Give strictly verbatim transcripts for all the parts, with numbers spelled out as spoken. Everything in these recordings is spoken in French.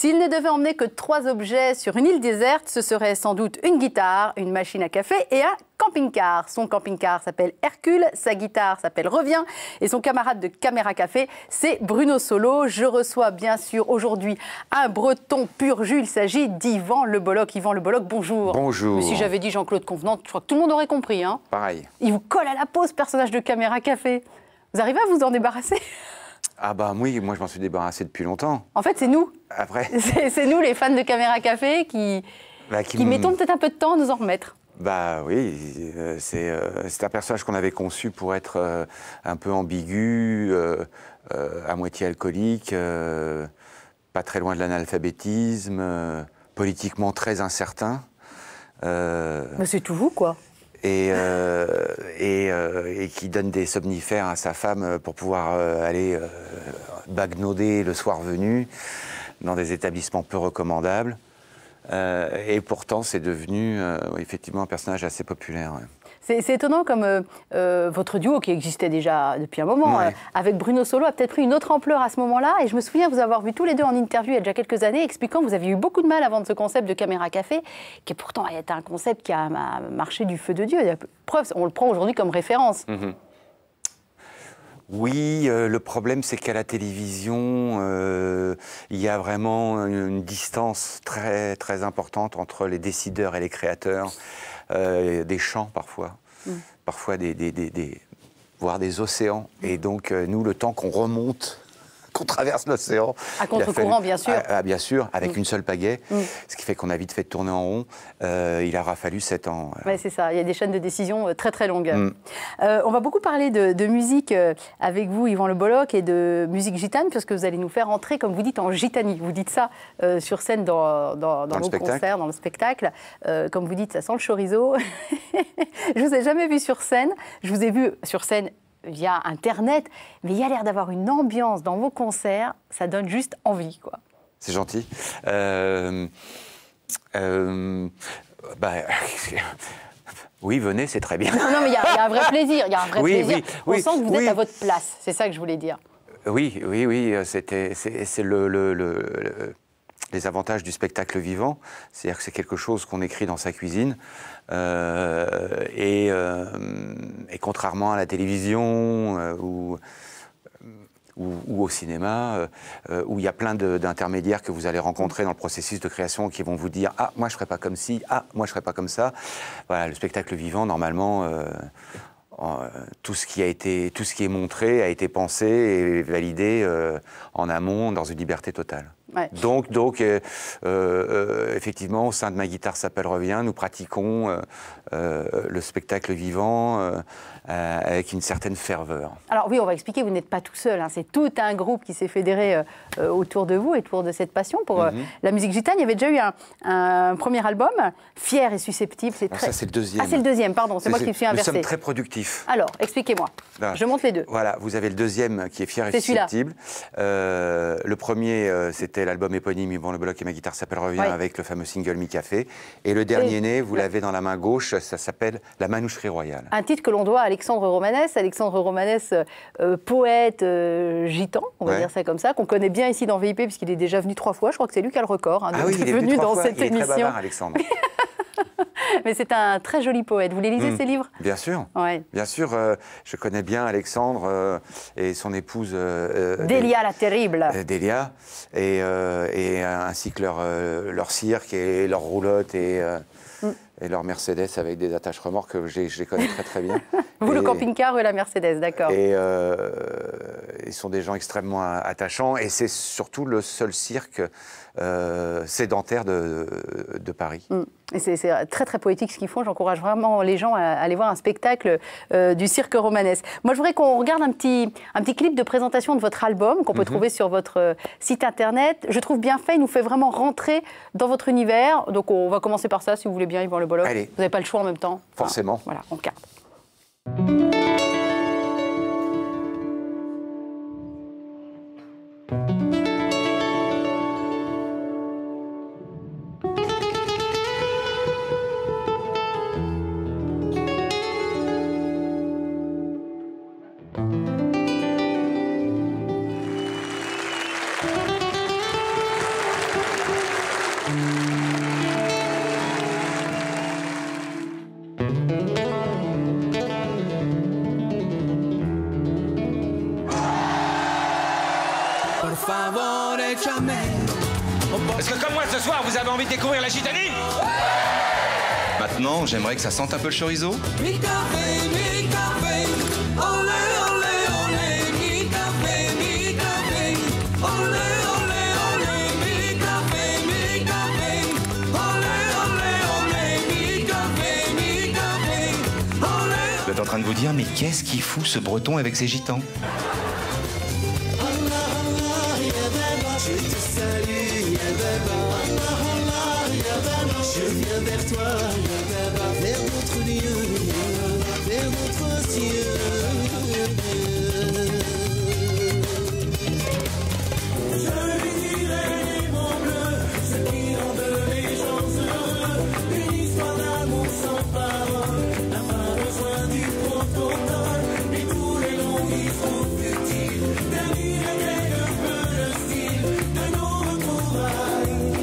S'il ne devait emmener que trois objets sur une île déserte, ce serait sans doute une guitare, une machine à café et un camping-car. Son camping-car s'appelle Hercule, sa guitare s'appelle Revient et son camarade de Caméra Café, c'est Bruno Solo. Je reçois bien sûr aujourd'hui un breton pur jus. Il s'agit d'Yvan Le Bolloc. Yvan Le Bolloc, bonjour. Bonjour. Mais si j'avais dit Jean-Claude Convenant, je crois que tout le monde aurait compris. Hein. Pareil. Il vous colle à la peau, ce personnage de Caméra Café. Vous arrivez à vous en débarrasser? Ah bah oui, moi je m'en suis débarrassé depuis longtemps. En fait, c'est nous. Après C'est nous, les fans de Caméra Café, qui, bah, qui, qui mettons peut-être un peu de temps à nous en remettre. Bah oui, euh, c'est euh, un personnage qu'on avait conçu pour être euh, un peu ambigu, euh, euh, à moitié alcoolique, euh, pas très loin de l'analphabétisme, euh, politiquement très incertain. Euh, Mais c'est tout vous, quoi. Et, euh, et, euh, et qui donne des somnifères à sa femme pour pouvoir euh, aller euh, bagnauder le soir venu dans des établissements peu recommandables. Euh, et pourtant, c'est devenu euh, effectivement un personnage assez populaire. Ouais. C'est étonnant comme euh, euh, votre duo, qui existait déjà depuis un moment, Ouais. euh, avec Bruno Solo, a peut-être pris une autre ampleur à ce moment-là. Et je me souviens vous avoir vu tous les deux en interview il y a déjà quelques années, expliquant que vous aviez eu beaucoup de mal à vendre ce concept de Caméra Café, qui pourtant est un concept qui a, a marché du feu de Dieu. Preuve, on le prend aujourd'hui comme référence. Mm-hmm. Oui, euh, le problème, c'est qu'à la télévision, euh, il y a vraiment une, une distance très, très importante entre les décideurs et les créateurs, euh, des champs parfois, mm. parfois des, des, des, des, voire des océans. Et donc, euh, nous, le temps qu'on remonte, qu'on traverse l'océan. À contre-courant, bien sûr. À, à, bien sûr, avec mmh. une seule pagaie, mmh. ce qui fait qu'on a vite fait tourner en rond. Euh, il aura fallu sept ans. Oui, c'est ça. Il y a des chaînes de décision très, très longues. Mmh. Euh, on va beaucoup parler de, de musique avec vous, Yvan Le Bolloc, et de musique gitane, puisque vous allez nous faire entrer, comme vous dites, en gitanie. Vous dites ça euh, sur scène dans, dans, dans, dans vos concerts, dans le spectacle. Euh, comme vous dites, ça sent le chorizo. Je ne vous ai jamais vu sur scène. Je vous ai vu sur scène via Internet, mais il y a l'air d'avoir une ambiance dans vos concerts, ça donne juste envie, quoi. C'est gentil. Euh, euh, bah, oui, venez, c'est très bien. Non, non, mais il y, y a un vrai plaisir, il y a un vrai oui, plaisir. Oui, On oui, sent que vous oui. êtes à votre place, c'est ça que je voulais dire. Oui, oui, oui, c'était, c'est le, le, le, le... les avantages du spectacle vivant, c'est-à-dire que c'est quelque chose qu'on écrit dans sa cuisine, euh, et, euh, et contrairement à la télévision euh, ou, ou, ou au cinéma, euh, où il y a plein d'intermédiaires que vous allez rencontrer dans le processus de création qui vont vous dire « Ah, moi je ne ferai pas comme ci, ah, moi je ne ferai pas comme ça ». Voilà, le spectacle vivant, normalement, euh, Euh, tout ce qui a été, tout ce qui est montré a été pensé et validé euh, en amont dans une liberté totale. Ouais. Donc, donc euh, euh, effectivement, au sein de Ma guitare s'appelle Revient, nous pratiquons euh, euh, le spectacle vivant euh, euh, avec une certaine ferveur. Alors oui, on va expliquer, vous n'êtes pas tout seul, hein, c'est tout un groupe qui s'est fédéré euh, autour de vous et autour de cette passion pour euh, mm-hmm. la musique gitane. Il y avait déjà eu un, un premier album, Fier et susceptible. Très... Ça, c'est le deuxième. Ah, c'est le deuxième, pardon, c'est moi qui me suis inversée. Nous sommes très productifs. Alors, expliquez-moi. Ben, Je monte les deux. Voilà, vous avez le deuxième qui est Fier et susceptible. Euh, le premier, euh, c'était l'album éponyme Yvan Le Bolloc et Ma guitare s'appelle Revient, oui. avec le fameux single Mi Café. Et le dernier et... né, vous l'avez dans la main gauche, ça s'appelle La Manoucherie Royale. Un titre que l'on doit à Alexandre Romanès. Alexandre Romanès, euh, poète euh, gitan, on va ouais. dire ça comme ça, qu'on connaît bien ici dans V I P, puisqu'il est déjà venu trois fois. Je crois que c'est lui qui a le record. Hein, ah oui, il est venu dans fois. cette il émission. est très bavard, Alexandre. Mais c'est un très joli poète. Vous les lisez, mmh. ces livres? Bien sûr. Ouais. Bien sûr. Euh, je connais bien Alexandre euh, et son épouse... Euh, Délia la terrible. Euh, Délia. Et, euh, et ainsi que leur, euh, leur cirque et leur roulotte et, euh, mmh. et leur Mercedes avec des attaches remorques, je, je les connais très très bien. Vous, et, le camping-car et la Mercedes, d'accord. Et euh, ils sont des gens extrêmement attachants. Et c'est surtout le seul cirque euh, sédentaire de, de Paris. Mmh. Et c'est très très poétique ce qu'ils font. J'encourage vraiment les gens à aller voir un spectacle euh, du cirque Romanès. Moi, je voudrais qu'on regarde un petit, un petit clip de présentation de votre album qu'on peut mm-hmm. trouver sur votre euh, site internet. Je trouve bien fait. Il nous fait vraiment rentrer dans votre univers. Donc, on va commencer par ça, si vous voulez bien, Yvan Le Bolloc. Allez. Vous n'avez pas le choix en même temps. Forcément. Enfin, voilà, on regarde. Est-ce que comme moi ce soir, vous avez envie de découvrir la gitanie? Maintenant, j'aimerais que ça sente un peu le chorizo. Vous êtes en train de vous dire, mais qu'est-ce qu'il fout ce breton avec ses gitans? Je viens vers toi, vers d'autres lieux, vers d'autres cieux. Je lui dirai mon bleu, ce qui rend les gens heureux. Une histoire d'amour sans parole, n'a pas besoin du protocole. Et tous les longs discours futiles, d'admirer un peu le style de nos retrouvailles.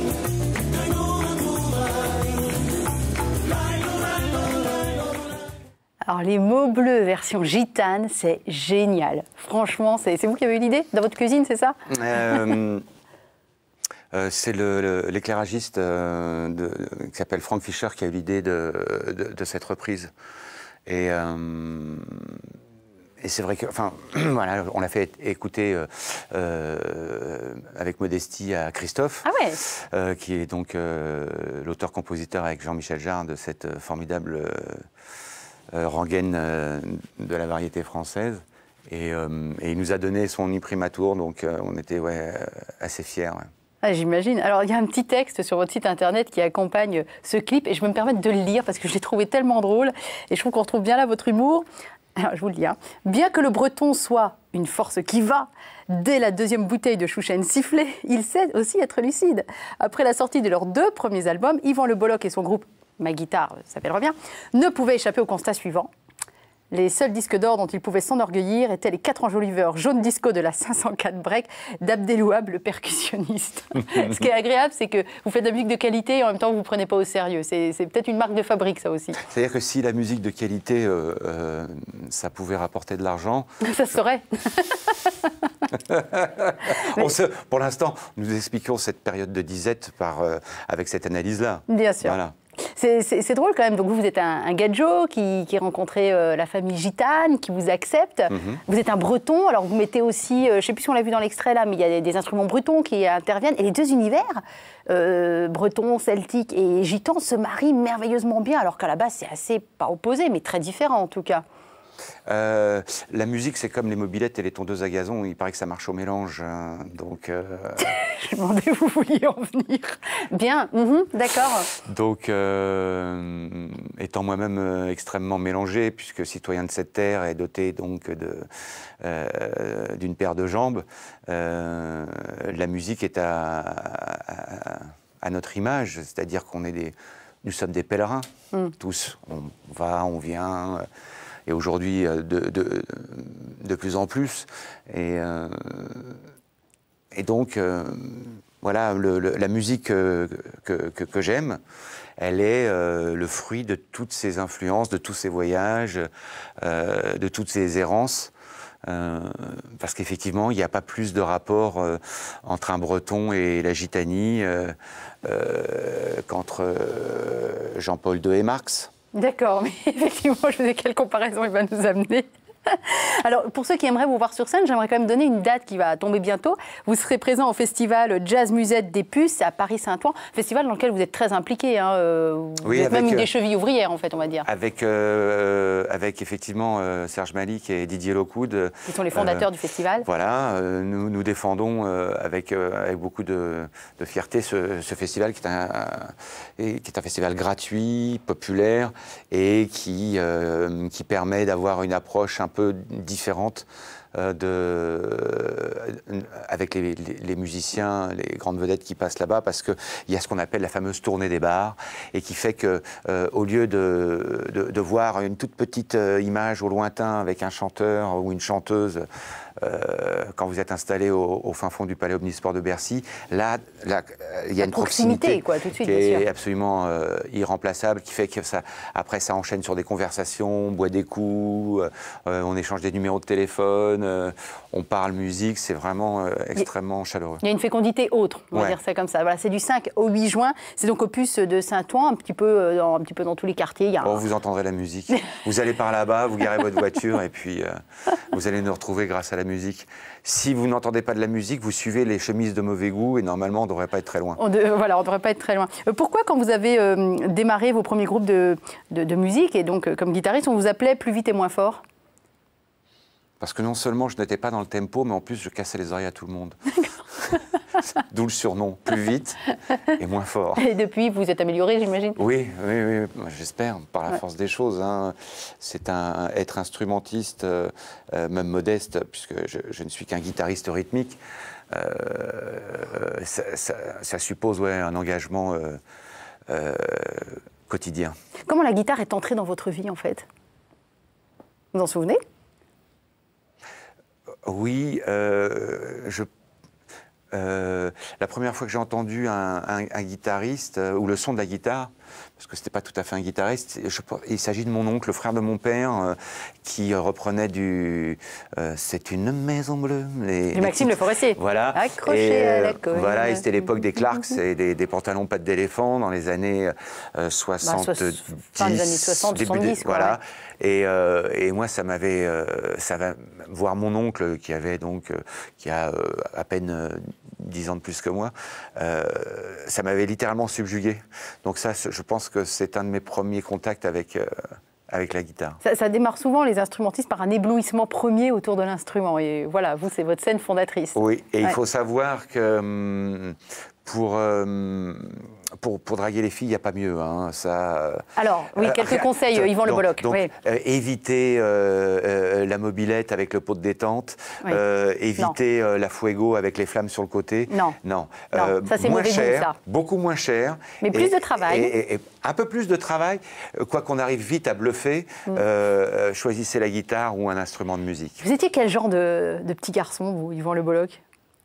Alors les mots bleus version gitane, c'est génial. Franchement, c'est vous qui avez eu l'idée dans votre cuisine, c'est ça? euh, euh, C'est l'éclairagiste le, euh, de, qui s'appelle Frank Fischer qui a eu l'idée de, de, de cette reprise. Et, euh, et c'est vrai que, enfin, voilà, on l'a fait écouter euh, euh, avec modestie à Christophe, ah ouais. euh, qui est donc euh, l'auteur-compositeur avec Jean-Michel Jarre de cette formidable euh, Euh, rengaine euh, de la variété française. Et, euh, et il nous a donné son imprimatur, donc euh, on était ouais, assez fiers. Ouais. Ah, j'imagine. Alors, il y a un petit texte sur votre site internet qui accompagne ce clip, et je vais me permettre de le lire parce que je l'ai trouvé tellement drôle, et je trouve qu'on retrouve bien là votre humour. Alors, je vous le dis, hein. Bien que le breton soit une force qui va, dès la deuxième bouteille de Chouchen sifflée, il sait aussi être lucide. Après la sortie de leurs deux premiers albums, Yvan Le Bolloc et son groupe Ma Guitare s'appellera bien, ne pouvaient échapper au constat suivant. Les seuls disques d'or dont ils pouvaient s'enorgueillir étaient les quatre enjoliveurs jaune disco de la cinq cent quatre break d'Abdelouab, le percussionniste. Ce qui est agréable, c'est que vous faites de la musique de qualité et en même temps vous ne vous prenez pas au sérieux. C'est peut-être une marque de fabrique, ça aussi. C'est-à-dire que si la musique de qualité, euh, euh, ça pouvait rapporter de l'argent... Ça se saurait. On se, pour l'instant, nous expliquons cette période de disette par, euh, avec cette analyse-là. Bien sûr. Voilà. C'est drôle quand même. Donc vous, vous êtes un, un gadjo qui, qui rencontrait euh, la famille gitane, qui vous accepte. Mm-hmm. Vous êtes un breton. Alors vous mettez aussi, euh, je ne sais plus si on l'a vu dans l'extrait là, mais il y a des, des instruments bretons qui interviennent. Et les deux univers, euh, breton, celtique et gitan, se marient merveilleusement bien. Alors qu'à la base, c'est assez, pas opposé, mais très différent en tout cas. Euh, la musique, c'est comme les mobylettes et les tondeuses à gazon. Il paraît que ça marche au mélange. Hein, donc, euh... je me demandais où vous vouliez en venir. Bien, mmh, d'accord. Donc, euh, étant moi-même euh, extrêmement mélangé, puisque citoyen de cette terre et doté donc de euh, d'une paire de jambes, euh, la musique est à, à, à notre image, c'est-à-dire qu'on est des, nous sommes des pèlerins, mmh. tous. On va, on vient. Et aujourd'hui, de, de, de plus en plus. Et, euh, et donc, euh, voilà, le, le, la musique que, que, que, que j'aime, elle est euh, le fruit de toutes ces influences, de tous ces voyages, euh, de toutes ces errances. Euh, parce qu'effectivement, il n'y a pas plus de rapport euh, entre un breton et la gitanie euh, euh, qu'entre euh, Jean-Paul deux et Marx. D'accord, mais effectivement, je me dis quelle comparaison il va nous amener. Alors, pour ceux qui aimeraient vous voir sur scène, j'aimerais quand même donner une date qui va tomber bientôt. Vous serez présent au festival Jazz Musette des Puces à Paris-Saint-Ouen, festival dans lequel vous êtes très impliqué. Hein. Vous oui, êtes avec, même une des chevilles ouvrières, en fait, on va dire. Avec, euh, avec effectivement euh, Serge Malik et Didier Lockwood. Qui sont les fondateurs euh, du festival. Voilà, euh, nous, nous défendons euh, avec, euh, avec beaucoup de, de fierté ce, ce festival qui est, un, et, qui est un festival gratuit, populaire et qui, euh, qui permet d'avoir une approche un peu différente euh, de, euh, avec les, les, les musiciens, les grandes vedettes qui passent là-bas, parce qu'il y a ce qu'on appelle la fameuse tournée des bars, et qui fait que euh, au lieu de, de, de voir une toute petite euh, image au lointain avec un chanteur ou une chanteuse euh, quand vous êtes installé au, au fin fond du Palais Omnisport de Bercy, là, là il y a La une proximité, proximité quoi, tout de suite, qui bien est sûr. absolument euh, irremplaçable, qui fait que ça, après ça enchaîne sur des conversations, on boit des coups, euh, on échange des numéros de téléphone, euh, on parle musique, c'est vraiment euh, extrêmement chaleureux. Il y a une fécondité autre, on va Ouais. dire ça comme ça. Voilà, c'est du cinq au huit juin, c'est donc au Puce de Saint-Ouen, un petit peu euh, dans, un petit peu dans tous les quartiers. Il y a Bon, un- vous entendrez la musique. Vous allez par là-bas, vous garez votre voiture et puis euh, vous allez nous retrouver grâce à la musique. Si vous n'entendez pas de la musique, vous suivez les chemises de mauvais goût et normalement on ne devrait pas être très loin. On de- voilà, on ne devrait pas être très loin. Euh, Pourquoi, quand vous avez euh, démarré vos premiers groupes de, de, de musique, et donc euh, comme guitariste, on vous appelait Plus vite et moins fort? Parce que non seulement je n'étais pas dans le tempo, mais en plus je cassais les oreilles à tout le monde. D'où le surnom, plus vite et moins fort. Et depuis, vous êtes amélioré, j'imagine? Oui, oui, oui, moi, j'espère, par la Ouais. force des choses. Hein. C'est un, être instrumentiste, euh, euh, même modeste, puisque je, je ne suis qu'un guitariste rythmique. Euh, ça, ça- ça suppose ouais, un engagement euh, euh, quotidien. Comment la guitare est entrée dans votre vie, en fait? Vous en souvenez? Oui, euh, je, euh, la première fois que j'ai entendu un, un- un guitariste, euh, ou le son de la guitare, parce que c'était pas tout à fait un guitariste, je pense- il s'agit de mon oncle, le frère de mon père, euh, qui reprenait du euh, C'est une maison bleue. Les, Du les Maxime petites- Le Forestier. Voilà. Accroché Et, à la euh, colline. Voilà, et c'était l'époque des Clarks et des, des pantalons pattes d'éléphant dans les années euh, soixante-dix. fin des années soixante, début des- soixante-dix, quoi, Voilà. ouais. Et, euh, et moi, ça m'avait, euh, ça va voir mon oncle qui avait donc, euh, qui a euh, à peine euh, dix ans de plus que moi, euh, ça m'avait littéralement subjugué. Donc ça, je pense que c'est un de mes premiers contacts avec euh, avec la guitare. Ça, ça démarre souvent, les instrumentistes, par un éblouissement premier autour de l'instrument. Et voilà, vous, c'est votre scène fondatrice. Oui, et Ouais. il faut savoir que hum, pour, hum, pour, pour draguer les filles, il n'y a pas mieux. Hein, ça, Alors, oui, Euh, quelques rien- conseils, donc- Yvan Le donc- Bolloc. Donc, Oui. euh, éviter euh, euh, la mobilette avec le pot de détente, Oui. euh, éviter euh, la fuego avec les flammes sur le côté. Non. Non. Non, ça, c'est moins mauvais goût, cher, ça. beaucoup moins cher. Mais plus de travail. Et, et- et un peu plus de travail. Euh, Quoi qu'on arrive vite à bluffer, Mm. euh, euh, choisissez la guitare ou un instrument de musique. Vous étiez quel genre de, de petit garçon, vous, Yvan Le Bolloc?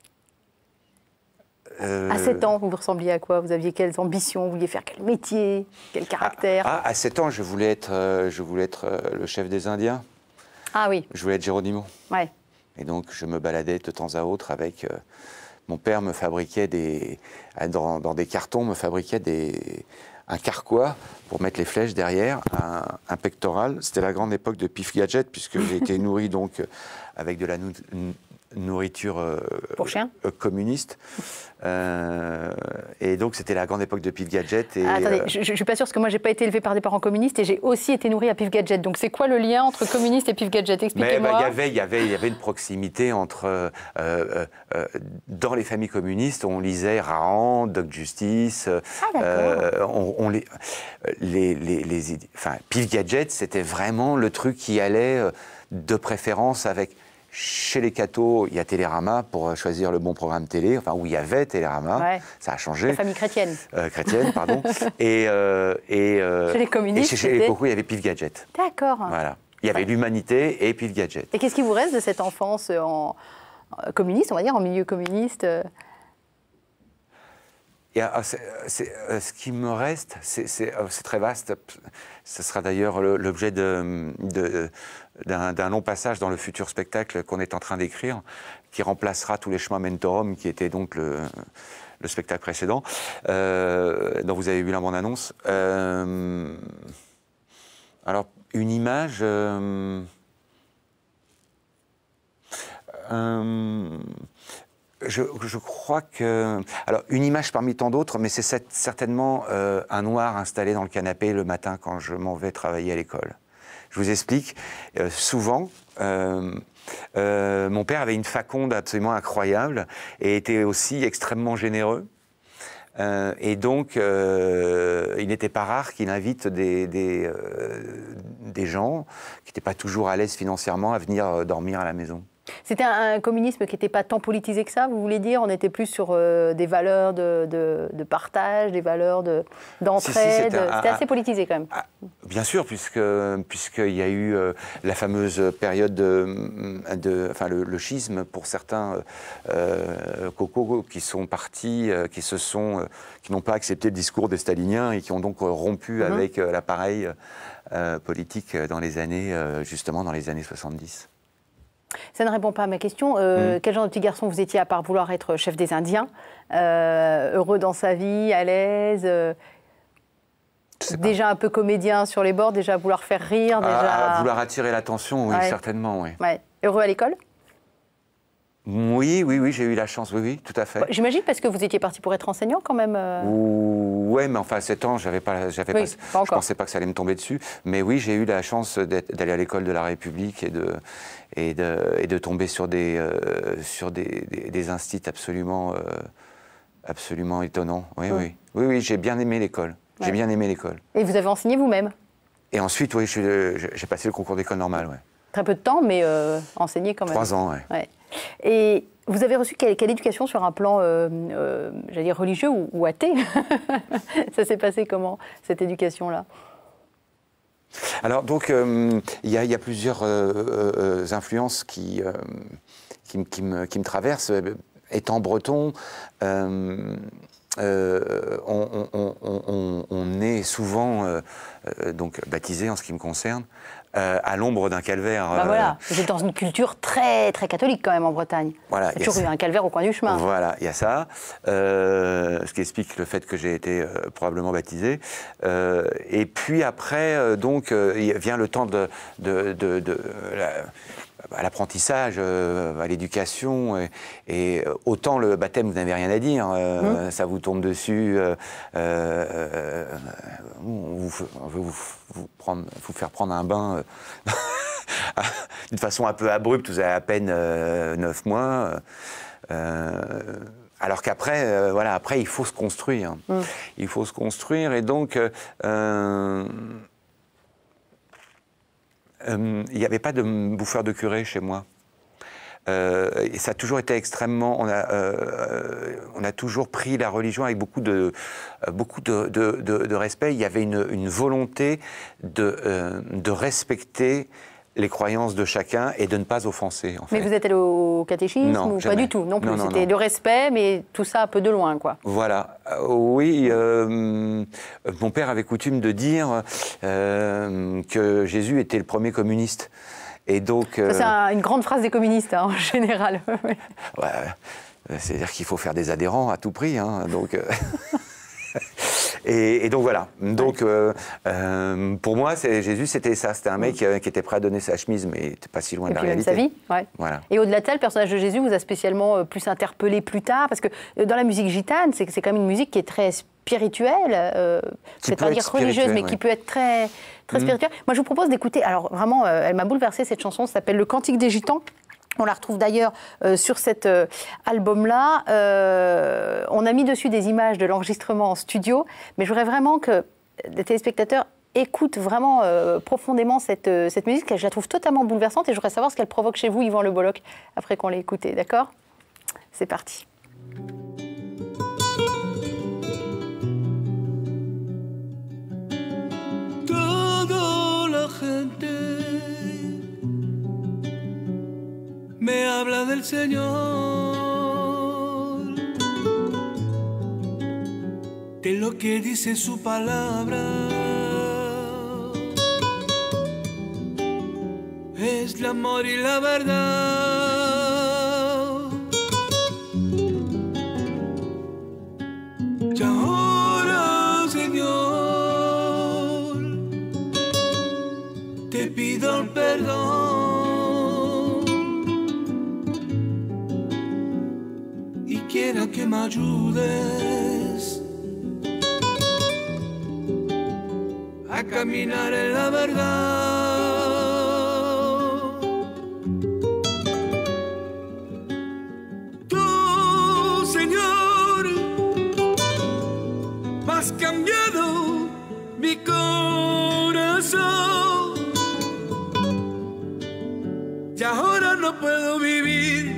Euh, À sept ans, vous vous ressembliez à quoi? Vous aviez quelles ambitions? Vous vouliez faire quel métier? Quel caractère? Ah, à sept ans, je voulais être, euh, je voulais être euh, le chef des Indiens. Ah oui, Je voulais être Geronimo. ouais. Et donc, je me baladais de temps à autre avec... euh, mon père me fabriquait des... Dans, dans des cartons, me fabriquait des, un carquois pour mettre les flèches derrière, un, un pectoral. C'était la grande époque de Pif Gadget, puisque j'ai été nourri donc avec de la nou- nourriture euh, Pour chien euh, communiste. Euh, et donc, c'était la grande époque de Pif Gadget. Et, Ah, attendez, euh, je ne suis pas sûre, parce que moi, je n'ai pas été élevée par des parents communistes et j'ai aussi été nourrie à Pif Gadget. Donc, c'est quoi le lien entre communiste et Pif Gadget? Mais Expliquez-moi. bah, il y avait, il y avait, il y avait une proximité entre euh, euh, euh, dans les familles communistes, on lisait Rahan, Doc Justice, euh, Ah, d'accord. on, on les, les, les, les idées- enfin, Pif Gadget, c'était vraiment le truc qui allait euh, de préférence avec. Chez les cathos, il y a Télérama pour choisir le bon programme télé, enfin où il y avait Télérama, Ouais. ça a changé. La famille chrétienne. Euh, chrétienne, pardon. et, euh, et, euh, Chez les communistes, et chez, chez les c'était- cocos, il y avait Pif Gadget. D'accord. Voilà. Il y avait l'humanité et Pif Gadget. Et qu'est-ce qui vous reste de cette enfance en en communiste, on va dire, en milieu communiste? Et, ah, c'est- c'est- euh, ce qui me reste, c'est c'est, euh, c'est très vaste. Ce sera d'ailleurs le- l'objet de- de- d'un d'un long passage dans le futur spectacle qu'on est en train d'écrire, qui remplacera Tous les chemins Mentorum, qui était donc le, le spectacle précédent, euh, dont vous avez vu la bande-annonce. Euh, alors, une image... euh, euh, Je, je crois que... Alors, une image parmi tant d'autres, mais c'est cette- certainement euh, un noir installé dans le canapé le matin quand je m'en vais travailler à l'école. Je vous explique. Euh, souvent, euh, euh, mon père avait une faconde absolument incroyable et était aussi extrêmement généreux. Euh, et donc, euh, il n'était pas rare qu'il invite des, des, euh, des gens qui n'étaient pas toujours à l'aise financièrement à venir euh, dormir à la maison. C'était un, un communisme qui n'était pas tant politisé que ça, vous voulez dire? On était plus sur euh, des valeurs de, de, de partage, des valeurs d'entraide. De, si, si, c'était assez politisé quand même. Ah, bien sûr, puisque puisqu'il y a eu euh, la fameuse période de, de enfin le, le schisme pour certains euh, cocos qui sont partis, euh, qui se sont, euh, qui n'ont pas accepté le discours des staliniens et qui ont donc rompu mmh. avec euh, l'appareil euh, politique dans les années, euh, justement dans les années soixante-dix. Ça ne répond pas à ma question. Euh, mmh. Quel genre de petit garçon vous étiez à part vouloir être chef des Indiens, euh, heureux dans sa vie, à l'aise, euh, déjà un peu comédien sur les bords, déjà à vouloir faire rire, déjà... À vouloir attirer l'attention, oui, ouais. certainement, oui. Ouais. Heureux à l'école? Oui, oui, oui, j'ai eu la chance, oui, oui, tout à fait. Bon, j'imagine parce que vous étiez parti pour être enseignant quand même. Euh... Oui, mais enfin à sept ans, j'avais pas, j'avais oui, pas, pas je pensais pas que ça allait me tomber dessus. Mais oui, j'ai eu la chance d'aller à l'école de la République et de, et de, et de tomber sur des, euh, sur des, des, des instituts absolument, euh, absolument étonnants. Oui, oui, oui, oui, oui j'ai bien aimé l'école. J'ai ouais. bien aimé l'école. Et vous avez enseigné vous-même? Et ensuite, oui, j'ai passé le concours d'école normale, ouais. Très peu de temps, mais euh, enseigné quand même. Trois ans, oui. Ouais. Et vous avez reçu quelle, quelle éducation sur un plan, euh, euh, j'allais dire religieux ou, ou athée? Ça s'est passé comment, cette éducation-là? Alors, donc, il euh, y, y a plusieurs euh, euh, influences qui, euh, qui, qui, me, qui me traversent. Étant breton, euh, euh, on, on, on, on est souvent euh, donc, baptisé, en ce qui me concerne, Euh, à l'ombre d'un calvaire. Ben euh... voilà, vous êtes dans une culture très, très catholique quand même en Bretagne. Voilà, il y a toujours eu un calvaire au coin du chemin. Voilà, il y a ça, euh, ce qui explique le fait que j'ai été euh, probablement baptisé. Euh, et puis après, euh, donc, euh, il vient le temps de, de, de, de la, à l'apprentissage, euh, à l'éducation, et, et autant le baptême, vous n'avez rien à dire, euh, mmh. ça vous tombe dessus, euh, euh, vous, vous, vous, vous, prendre, vous faire prendre un bain euh, d'une façon un peu abrupte, vous avez à peine euh, neuf mois, euh, alors qu'après, euh, voilà, après il faut se construire, mmh. il faut se construire, et donc... Euh, il euh, n'y avait pas de bouffeur de curé chez moi. Euh, et ça a toujours été extrêmement... On a, euh, on a toujours pris la religion avec beaucoup de, beaucoup de, de, de, de respect. Il y avait une, une volonté de, euh, de respecter les croyances de chacun et de ne pas offenser. En fait. Mais vous êtes allé au catéchisme non, ou jamais. Pas du tout, non plus. C'était le respect, mais tout ça un peu de loin, quoi. Voilà. Euh, oui, euh, mon père avait coutume de dire euh, que Jésus était le premier communiste. Et donc... Euh... C'est un, une grande phrase des communistes, hein, en général. Ouais, c'est-à-dire qu'il faut faire des adhérents à tout prix, hein, donc... Euh... Et, et donc voilà. Donc ouais. euh, euh, pour moi, Jésus, c'était ça. C'était un mec mmh. qui était prêt à donner sa chemise, mais il n'était pas si loin et de la puis réalité. Même sa vie, ouais. Voilà. Et au-delà de ça, le personnage de Jésus vous a spécialement euh, plus interpellé plus tard, parce que euh, dans la musique gitane, c'est quand même une musique qui est très spirituelle, euh, peut-être pas dire religieuse, mais ouais. qui peut être très, très mmh. spirituelle. Moi, je vous propose d'écouter. Alors vraiment, euh, elle m'a bouleversée cette chanson. Ça s'appelle Le Cantique des Gitans. On la retrouve d'ailleurs euh, sur cet euh, album-là. Euh, on a mis dessus des images de l'enregistrement en studio, mais je voudrais vraiment que les téléspectateurs écoutent vraiment euh, profondément cette, euh, cette musique, que je la trouve totalement bouleversante, et je voudrais savoir ce qu'elle provoque chez vous, Yvan Le Bolloc, après qu'on l'ait écoutée, d'accord? C'est parti. Toda la gente me habla del Señor, de lo que dice su palabra, es el amor y la verdad. Y ahora, Señor, te pido el perdón y quiero que me ayudes a caminar en la verdad. Tú, Señor, me has cambiado mi corazón y ahora no no puedo vivir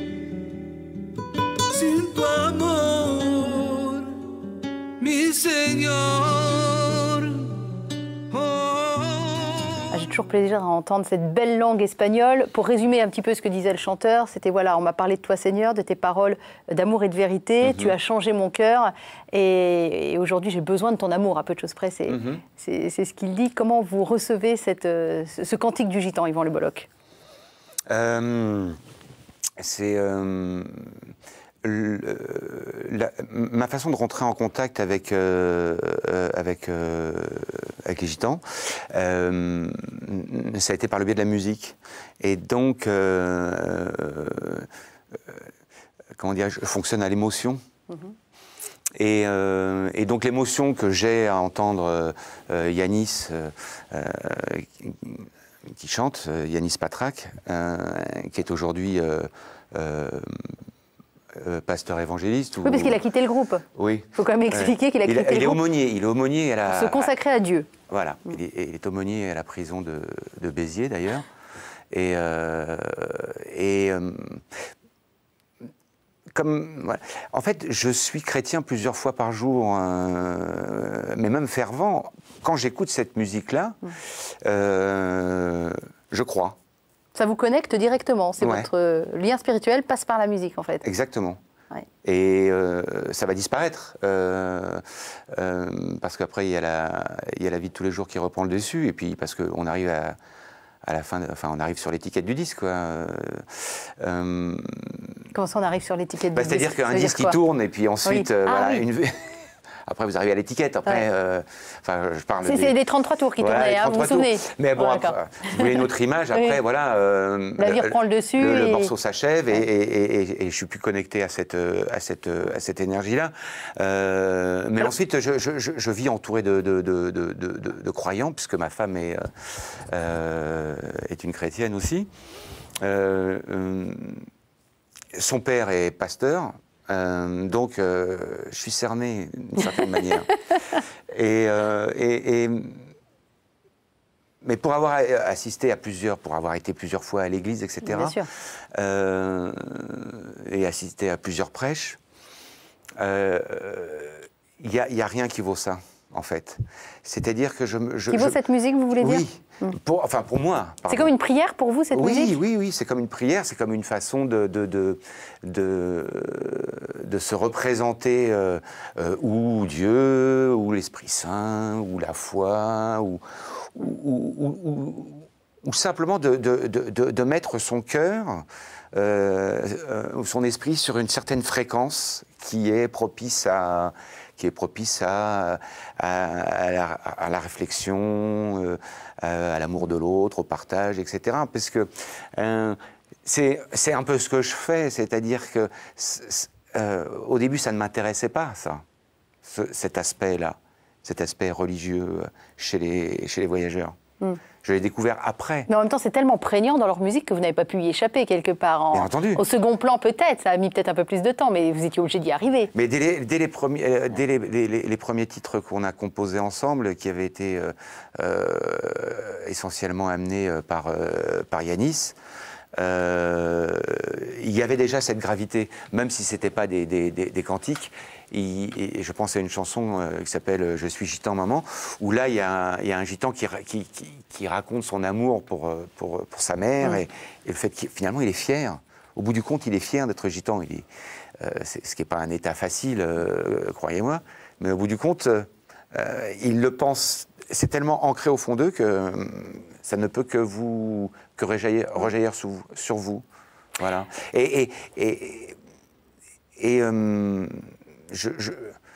sin tu amor, mi Señor. Oh. J'ai toujours plaisir à entendre cette belle langue espagnole. Pour résumer un petit peu ce que disait le chanteur, c'était voilà, on m'a parlé de toi Seigneur, de tes paroles d'amour et de vérité, mm-hmm. tu as changé mon cœur et, et aujourd'hui j'ai besoin de ton amour, à peu de choses près, c'est mm-hmm. c'est, c'est ce qu'il dit. Comment vous recevez cette, euh, ce cantique du gitan, Yvan Le Bolloc? euh, C'est... Euh... Le, la, ma façon de rentrer en contact avec, euh, avec, euh, avec les gitans, euh, ça a été par le biais de la musique. Et donc, euh, euh, comment dire, je fonctionne à l'émotion. Mm-hmm. Et, euh, et donc l'émotion que j'ai à entendre euh, Yanis, euh, euh, qui chante, Yanis Patrak, euh, qui est aujourd'hui... Euh, euh, Euh, pasteur évangéliste. Oui, ou... parce qu'il a quitté le groupe. Oui. Il faut quand même expliquer euh, qu'il a quitté il, le il groupe. Est aumônier, il est aumônier à la... Pour se consacrer à Dieu. Voilà, mm. il, est, il est aumônier à la prison de, de Béziers d'ailleurs. Et, euh, et euh, comme... Voilà. En fait, je suis chrétien plusieurs fois par jour, euh, mais même fervent. Quand j'écoute cette musique-là, mm. euh, je crois. Ça vous connecte directement, c'est ouais. votre lien spirituel passe par la musique en fait. Exactement. Ouais. Et euh, ça va disparaître, euh, euh, parce qu'après il y a la, il y a la vie de tous les jours qui reprend le dessus, et puis parce qu'on arrive à, à la fin, de, enfin on arrive sur l'étiquette du disque, quoi. Euh, Comment ça on arrive sur l'étiquette bah, du disque? C'est-à-dire qu'un disque qui tourne, et puis ensuite, oui. euh, ah, voilà, oui. une... Après, vous arrivez à l'étiquette. Après, ouais. euh, enfin, je parle. C'est des... des trente-trois tours qui voilà, tournaient, hein, vous vous souvenez? Mais bon, oh, après, vous voulez une autre image. Après, oui. voilà. Euh, la vie reprend le dessus. Le, et... le morceau s'achève, ouais. et, et, et, et je suis plus connecté à cette, à cette, à cette énergie-là. Euh, mais Alors... ensuite, je, je, je vis entouré de, de, de, de, de, de croyants, puisque ma femme est, euh, est une chrétienne aussi. Euh, euh, son père est pasteur. Euh, donc, euh, je suis cerné d'une certaine manière. Et, euh, et, et, mais pour avoir assisté à plusieurs, pour avoir été plusieurs fois à l'église, et cetera, Bien sûr. Euh, et assisté à plusieurs prêches, il euh, n'y a, y a rien qui vaut ça, en fait. C'est-à-dire que je... je qui vaut je, cette musique, vous voulez oui, dire? pour, enfin, pour moi. C'est comme une prière pour vous, cette oui, musique? Oui, oui, c'est comme une prière, c'est comme une façon de, de, de, de, de se représenter euh, euh, ou Dieu, ou l'Esprit Saint, ou la foi, ou, ou, ou, ou, ou simplement de, de, de, de mettre son cœur euh, euh, ou son esprit sur une certaine fréquence qui est propice à... qui est propice à, à, à, la, à la réflexion, euh, à, à l'amour de l'autre, au partage, et cetera. Parce que euh, c'est, c'est un peu ce que je fais, c'est-à-dire que euh, au début, ça ne m'intéressait pas, ça, ce, cet aspect-là, cet aspect religieux chez les, chez les voyageurs. Mm. Je l'ai découvert après. Mais en même temps, c'est tellement prégnant dans leur musique que vous n'avez pas pu y échapper quelque part. En... Bien entendu. Au second plan, peut-être. Ça a mis peut-être un peu plus de temps, mais vous étiez obligé d'y arriver. Mais dès les, dès les, premiers, euh, dès les, les, les, les premiers titres qu'on a composés ensemble, qui avaient été euh, euh, essentiellement amenés par, euh, par Yanis, euh, il y avait déjà cette gravité, même si ce n'était pas des, des, des, des cantiques. Il, et je pense à une chanson euh, qui s'appelle « Je suis gitan, maman », où là, il y a, il y a un gitan qui, qui, qui, qui raconte son amour pour, pour, pour sa mère, mmh. et, et le fait que finalement, il est fier. Au bout du compte, il est fier d'être gitan. Il est, euh, c'est, ce qui n'est pas un état facile, euh, croyez-moi, mais au bout du compte, euh, il le pense. C'est tellement ancré au fond d'eux que euh, ça ne peut que vous que rejaillir, rejaillir sur, sur vous. Voilà. Et... et, et, et euh, Je, je,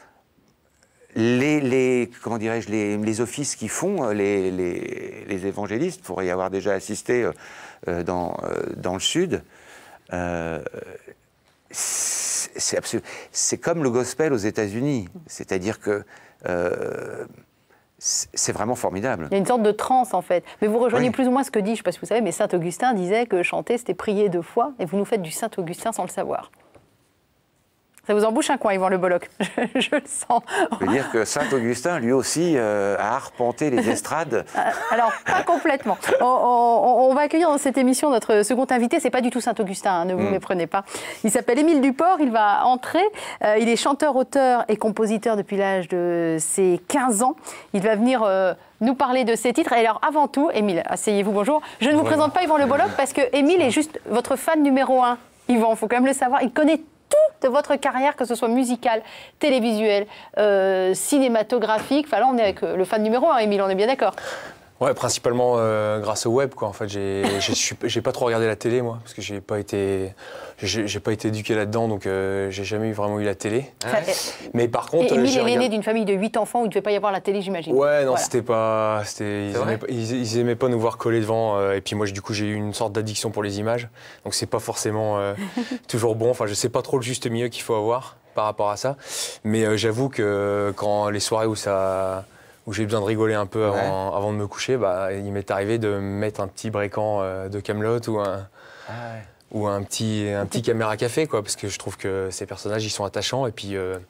les, les, comment dirais-je, les, les offices qu'ils font, les, les, les évangélistes, pour y avoir déjà assisté euh, dans, euh, dans le Sud, euh, c'est, absolu, c'est comme le gospel aux États-Unis. C'est-à-dire que euh, c'est vraiment formidable. Il y a une sorte de transe, en fait. Mais vous rejoignez oui. plus ou moins ce que dit, je ne sais pas si vous savez, mais saint Augustin disait que chanter, c'était prier deux fois, et vous nous faites du saint Augustin sans le savoir. Ça vous embouche un coin, Yvan Le Bolloc, je, je le sens. Je veux dire que Saint-Augustin, lui aussi, euh, a arpenté les estrades. Alors, pas complètement. On, on, on va accueillir dans cette émission notre second invité. C'est pas du tout Saint-Augustin, hein, ne vous mm. méprenez pas. Il s'appelle Émile Duport, il va entrer. Euh, il est chanteur, auteur et compositeur depuis l'âge de ses quinze ans. Il va venir euh, nous parler de ses titres. Et alors, avant tout, Émile, asseyez-vous, bonjour. Je ne vous présente pas Yvan Le Bolloc parce que Émile est juste votre fan numéro un. Yvan, il faut quand même le savoir. Il connaît tout de votre carrière, que ce soit musicale, télévisuelle, euh, cinématographique. Enfin là, on est avec le fan numéro un, Émile, on est bien d'accord? Ouais, principalement euh, grâce au web, quoi. En fait, j'ai j'ai pas trop regardé la télé, moi, parce que j'ai pas été, j'ai pas été éduqué là-dedans, donc euh, j'ai jamais vraiment eu la télé. Ah ouais. Mais par contre, et Émile est l'aîné regardé... d'une famille de huit enfants où il ne devait pas y avoir la télé, j'imagine. Ouais, non, voilà. c'était pas, c'était, ils, aimaient, ils, ils aimaient pas nous voir coller devant. Euh, et puis moi, du coup, j'ai eu une sorte d'addiction pour les images, donc c'est pas forcément euh, toujours bon. Enfin, je sais pas trop le juste milieu qu'il faut avoir par rapport à ça, mais euh, j'avoue que quand les soirées où ça où j'ai besoin de rigoler un peu avant, ouais. avant de me coucher, bah, il m'est arrivé de mettre un petit breakant euh, de Kaamelott ou un, ah ouais. ou un petit, un petit caméra café, quoi, parce que je trouve que ces personnages, ils sont attachants et puis euh,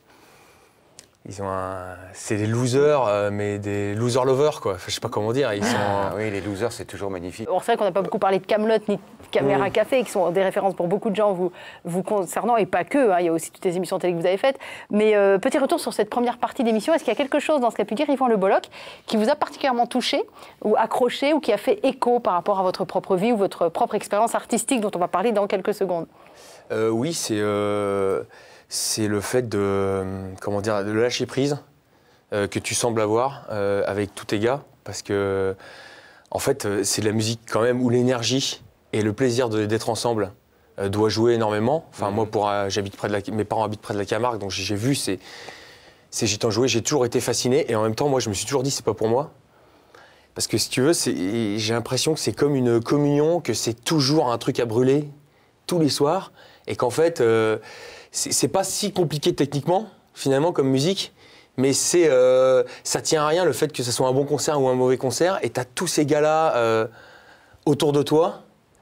ils ont un... c'est des losers, euh, mais des loser lovers, quoi. Enfin, je sais pas comment dire. Ils sont... ah, oui, les losers, c'est toujours magnifique. Bon, c'est vrai qu'on n'a pas beaucoup parlé de Kaamelott ni de Caméra mmh. Café, qui sont des références pour beaucoup de gens vous, vous concernant, et pas que. Hein, il y a aussi toutes les émissions télé que vous avez faites. Mais euh, petit retour sur cette première partie d'émission. Est-ce qu'il y a quelque chose dans ce qu'a pu dire Yvan Le Bolloc qui vous a particulièrement touché ou accroché ou qui a fait écho par rapport à votre propre vie ou votre propre expérience artistique dont on va parler dans quelques secondes? euh, Oui, c'est... Euh... c'est le fait de, comment dire, de lâcher prise euh, que tu sembles avoir euh, avec tous tes gars, parce que en fait c'est de la musique quand même où l'énergie et le plaisir d'être ensemble euh, doit jouer énormément. Enfin mmh. moi pour euh, j'habite près de la, mes parents habitent près de la Camargue, donc j'ai vu ces ces gitans jouer, j'ai toujours été fasciné et en même temps moi je me suis toujours dit c'est pas pour moi. Parce que si tu veux, j'ai l'impression que c'est comme une communion, que c'est toujours un truc à brûler tous les soirs et qu'en fait euh, c'est pas si compliqué techniquement, finalement, comme musique, mais c'est, euh, ça tient à rien le fait que ce soit un bon concert ou un mauvais concert, et t'as tous ces gars-là euh, autour de toi,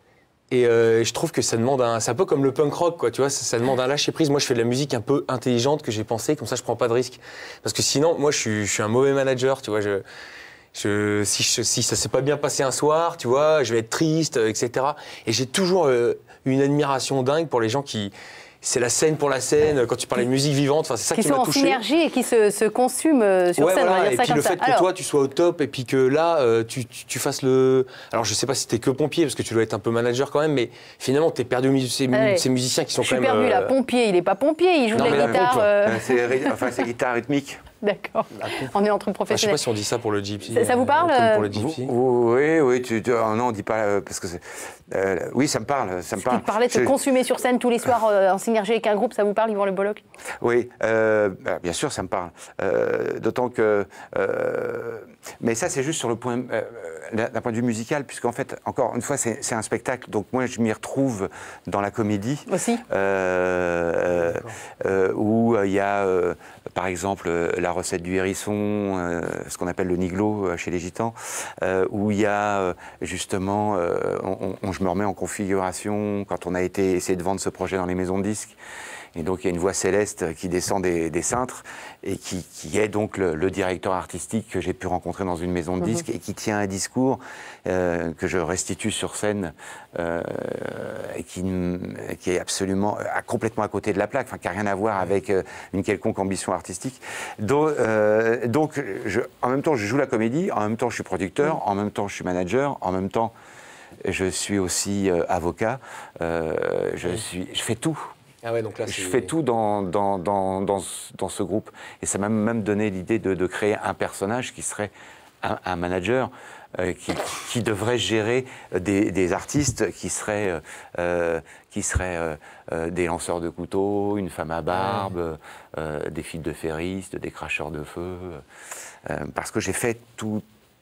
et euh, je trouve que ça demande un... C'est un peu comme le punk rock, quoi, tu vois, ça, ça demande un lâcher-prise. Moi, je fais de la musique un peu intelligente que j'ai pensé, comme ça, je prends pas de risques. Parce que sinon, moi, je suis, je suis un mauvais manager, tu vois, je... Je, si, je, si ça s'est pas bien passé un soir, tu vois, je vais être triste, et cetera. Et j'ai toujours euh, une admiration dingue pour les gens qui... C'est la scène pour la scène, quand tu parlais de musique vivante, c'est ça qui, qui m'a touché. Qui sont en synergie et qui se, se consument sur ouais, scène, voilà. on va dire et ça puis comme le ça. fait que Alors... toi, tu sois au top et puis que là, euh, tu, tu, tu fasses le... Alors, je sais pas si t'es que pompier, parce que tu dois être un peu manager quand même, mais finalement, t'es perdu au milieu de ces, ouais. ces musiciens qui sont je quand même... Je suis perdu, euh... là. Pompier, il est pas pompier, il joue non, de la guitare. Euh... c'est enfin, guitare rythmique. D'accord. On est entre professionnels. Ah, je sais pas si on dit ça pour le gypsy. Ça, ça vous parle euh, pour le gypsy. Oui, oui. Tu, tu, oh non, on dit pas euh, parce que euh, oui, ça me parle, ça me parle. Tu parlais de se je... consumer sur scène tous les soirs euh, en synergie avec un groupe, ça vous parle, Yvan Le Bolloc? Oui, euh, bah, bien sûr, ça me parle. Euh, D'autant que, euh, mais ça, c'est juste sur le point, euh, d'un point de vue musical, puisqu'en fait, encore une fois, c'est un spectacle. Donc moi, je m'y retrouve dans la comédie. Aussi. Euh, euh, où il y a, euh, par exemple, la recette du hérisson, euh, ce qu'on appelle le niglo euh, chez les gitans, euh, où il y a euh, justement, euh, on, on, je me remets en configuration quand on a été essayé de vendre ce projet dans les maisons de disques. Et donc il y a une voix céleste qui descend des, des cintres et qui, qui est donc le, le directeur artistique que j'ai pu rencontrer dans une maison de disques mmh. et qui tient un discours euh, que je restitue sur scène euh, et qui, qui est absolument à, complètement à côté de la plaque, enfin, qui n'a rien à voir avec euh, une quelconque ambition artistique. Donc, euh, donc je, en même temps je joue la comédie, en même temps je suis producteur, mmh. en même temps je suis manager, en même temps je suis aussi euh, avocat, euh, je, mmh. suis, je fais tout. Ah ouais, donc là, je fais tout dans, dans, dans, dans, dans ce groupe. Et ça m'a même donné l'idée de, de créer un personnage qui serait un, un manager euh, qui, qui devrait gérer des, des artistes qui seraient, euh, qui seraient euh, euh, des lanceurs de couteaux, une femme à barbe, ouais. euh, des filles de ferristes, des cracheurs de feu. Euh, parce que j'ai fait tous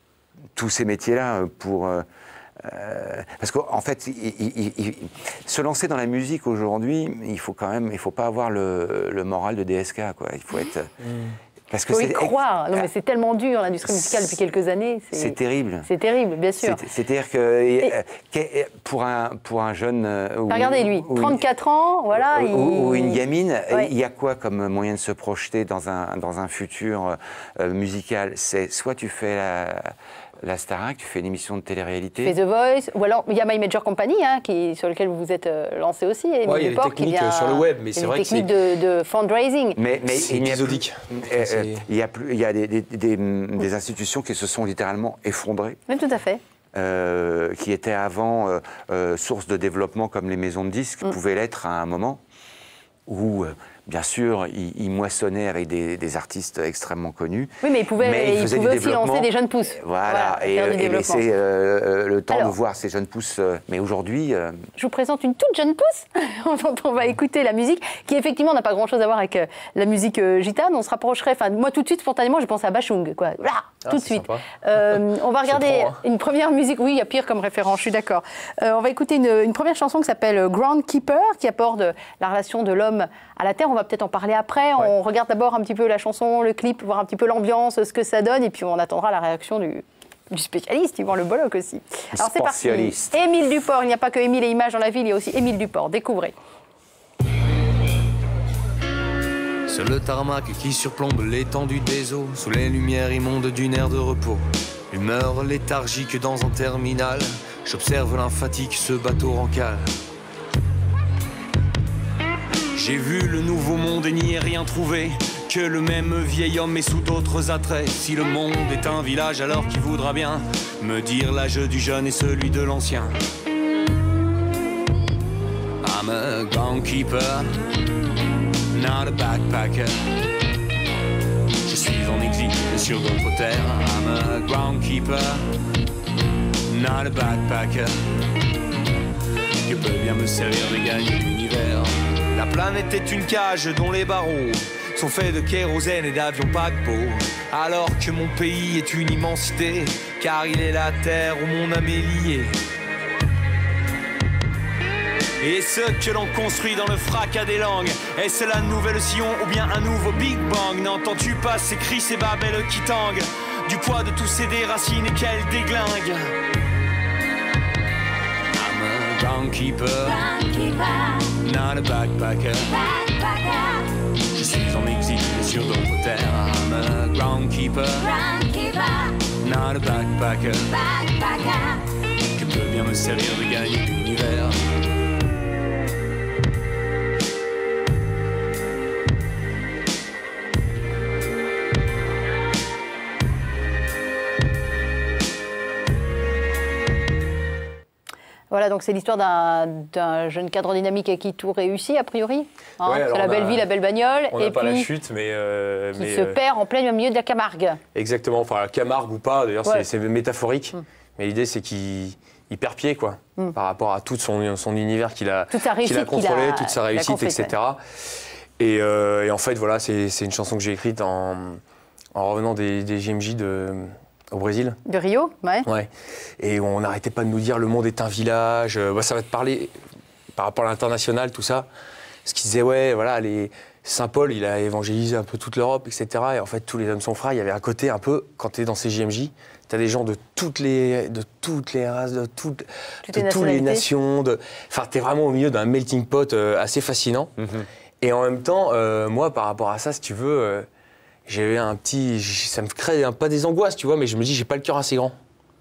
ces métiers-là pour... Euh, Euh, parce qu'en fait, il, il, il, se lancer dans la musique aujourd'hui, il faut quand même, il faut pas avoir le, le moral de D S K, quoi. Il faut être, mmh. Parce que faut y c'est croire. Non, mais c'est tellement dur, l'industrie musicale, depuis quelques années. C'est terrible. C'est terrible, bien sûr. C'est-à-dire que Et... pour, un, pour un jeune... Ou, regardez lui, ou trente-quatre ans, voilà. Ou, il... ou une gamine, ouais. il y a quoi comme moyen de se projeter dans un, dans un futur euh, musical? C'est soit tu fais la... La Starac, tu fais une émission de télé-réalité. Tu fais The Voice, ou alors il y a My Major Company, hein, qui, sur lequel vous vous êtes euh, lancé aussi. Oui, il y a des techniques vient, sur le web, mais c'est vrai que c'est... des techniques de, de fundraising. Mais, mais c'est il, y épisodique. Plus, euh, euh, il y a, plus, il y a des, des, des, des institutions qui se sont littéralement effondrées. Oui, tout à fait. Euh, qui étaient avant euh, euh, source de développement comme les maisons de disques, mm. pouvaient l'être à un moment où... Euh, Bien sûr, il, il moissonnait avec des, des artistes extrêmement connus. Oui, mais il pouvait, mais il il pouvait aussi lancer des jeunes pousses. Voilà, voilà et, euh, et laisser euh, le temps Alors, de voir ces jeunes pousses. Euh, mais aujourd'hui... Euh... Je vous présente une toute jeune pousse dont on va écouter la musique, qui effectivement n'a pas grand-chose à voir avec euh, la musique euh, gitane. On se rapprocherait... Enfin, moi, tout de suite, spontanément, j'ai pensé à Bachung, quoi. Là, ah, tout de suite. Euh, on va regarder prend, hein. une première musique. Oui, il y a pire comme référence, je suis d'accord. Euh, on va écouter une, une première chanson qui s'appelle Groundkeeper, qui aborde la relation de l'homme à la terre. On va peut-être en parler après. Ouais. On regarde d'abord un petit peu la chanson, le clip, voir un petit peu l'ambiance, ce que ça donne, et puis on attendra la réaction du, du spécialiste, Yvan Le Bolloc aussi. Alors c'est parti. Émile Duport. Il n'y a pas que Émile et Images dans la ville, il y a aussi Émile Duport. Découvrez. Sur le tarmac qui surplombe l'étendue des eaux, sous les lumières immondes d'une aire de repos, humeur léthargique dans un terminal, j'observe lymphatique ce bateau rancal. J'ai vu le nouveau monde et n'y ai rien trouvé que le même vieil homme mais sous d'autres attraits. Si le monde est un village, alors qui voudra bien me dire l'âge du jeune et celui de l'ancien? I'm a groundkeeper, not a backpacker. Je suis en exil sur d'autres terres. I'm a groundkeeper, not a backpacker. Que peut bien me servir de gagner l'univers? La planète est une cage dont les barreaux sont faits de kérosène et d'avions paquebots. Alors que mon pays est une immensité, car il est la terre où mon âme est liée. Et ce que l'on construit dans le fracas des langues, est-ce la nouvelle Sion ou bien un nouveau Big Bang? N'entends-tu pas ces cris, ces babelles qui tanguent du poids de tous ces déracines et qu'elles déglinguent? Groundkeeper, not a backpacker. backpacker. Je suis en exil sur d'autres terres. I'm a groundkeeper, not a backpacker. backpacker. Que peut bien me servir de gagner l'univers? Voilà, donc c'est l'histoire d'un jeune cadre dynamique à qui tout réussit, a priori. Hein, ouais, c'est la belle a, vie, la belle bagnole. On n'a pas puis, la chute, mais... Euh, qui mais, se euh, perd en plein milieu de la Camargue. Exactement, enfin la Camargue ou pas, d'ailleurs ouais. c'est métaphorique. Mm. Mais l'idée c'est qu'il perd pied, quoi, mm. par rapport à tout son, son univers qu'il a, toute sa réussite, qu'il a contrôlé, qu'il a, toute sa réussite, et cetera. Ouais. Et, euh, et en fait, voilà, c'est une chanson que j'ai écrite en, en revenant des, des J M J de... au Brésil. De Rio, ouais. Ouais. Et on n'arrêtait pas de nous dire le monde est un village. Bah, ça va te parler par rapport à l'international, tout ça. Ce qui disait, ouais, voilà, les... Saint-Paul, il a évangélisé un peu toute l'Europe, et cetera. Et en fait, tous les hommes sont frères. Il y avait à côté un peu, quand tu es dans ces J M J, tu as des gens de toutes les, de toutes les races, de, toutes, toutes, de les, toutes les nations. De... Enfin, tu es vraiment au milieu d'un melting pot euh, assez fascinant. Mm-hmm. Et en même temps, euh, moi, par rapport à ça, si tu veux... Euh, j'avais un petit... Ça me crée un, pas des angoisses, tu vois, mais je me dis, j'ai pas le cœur assez grand.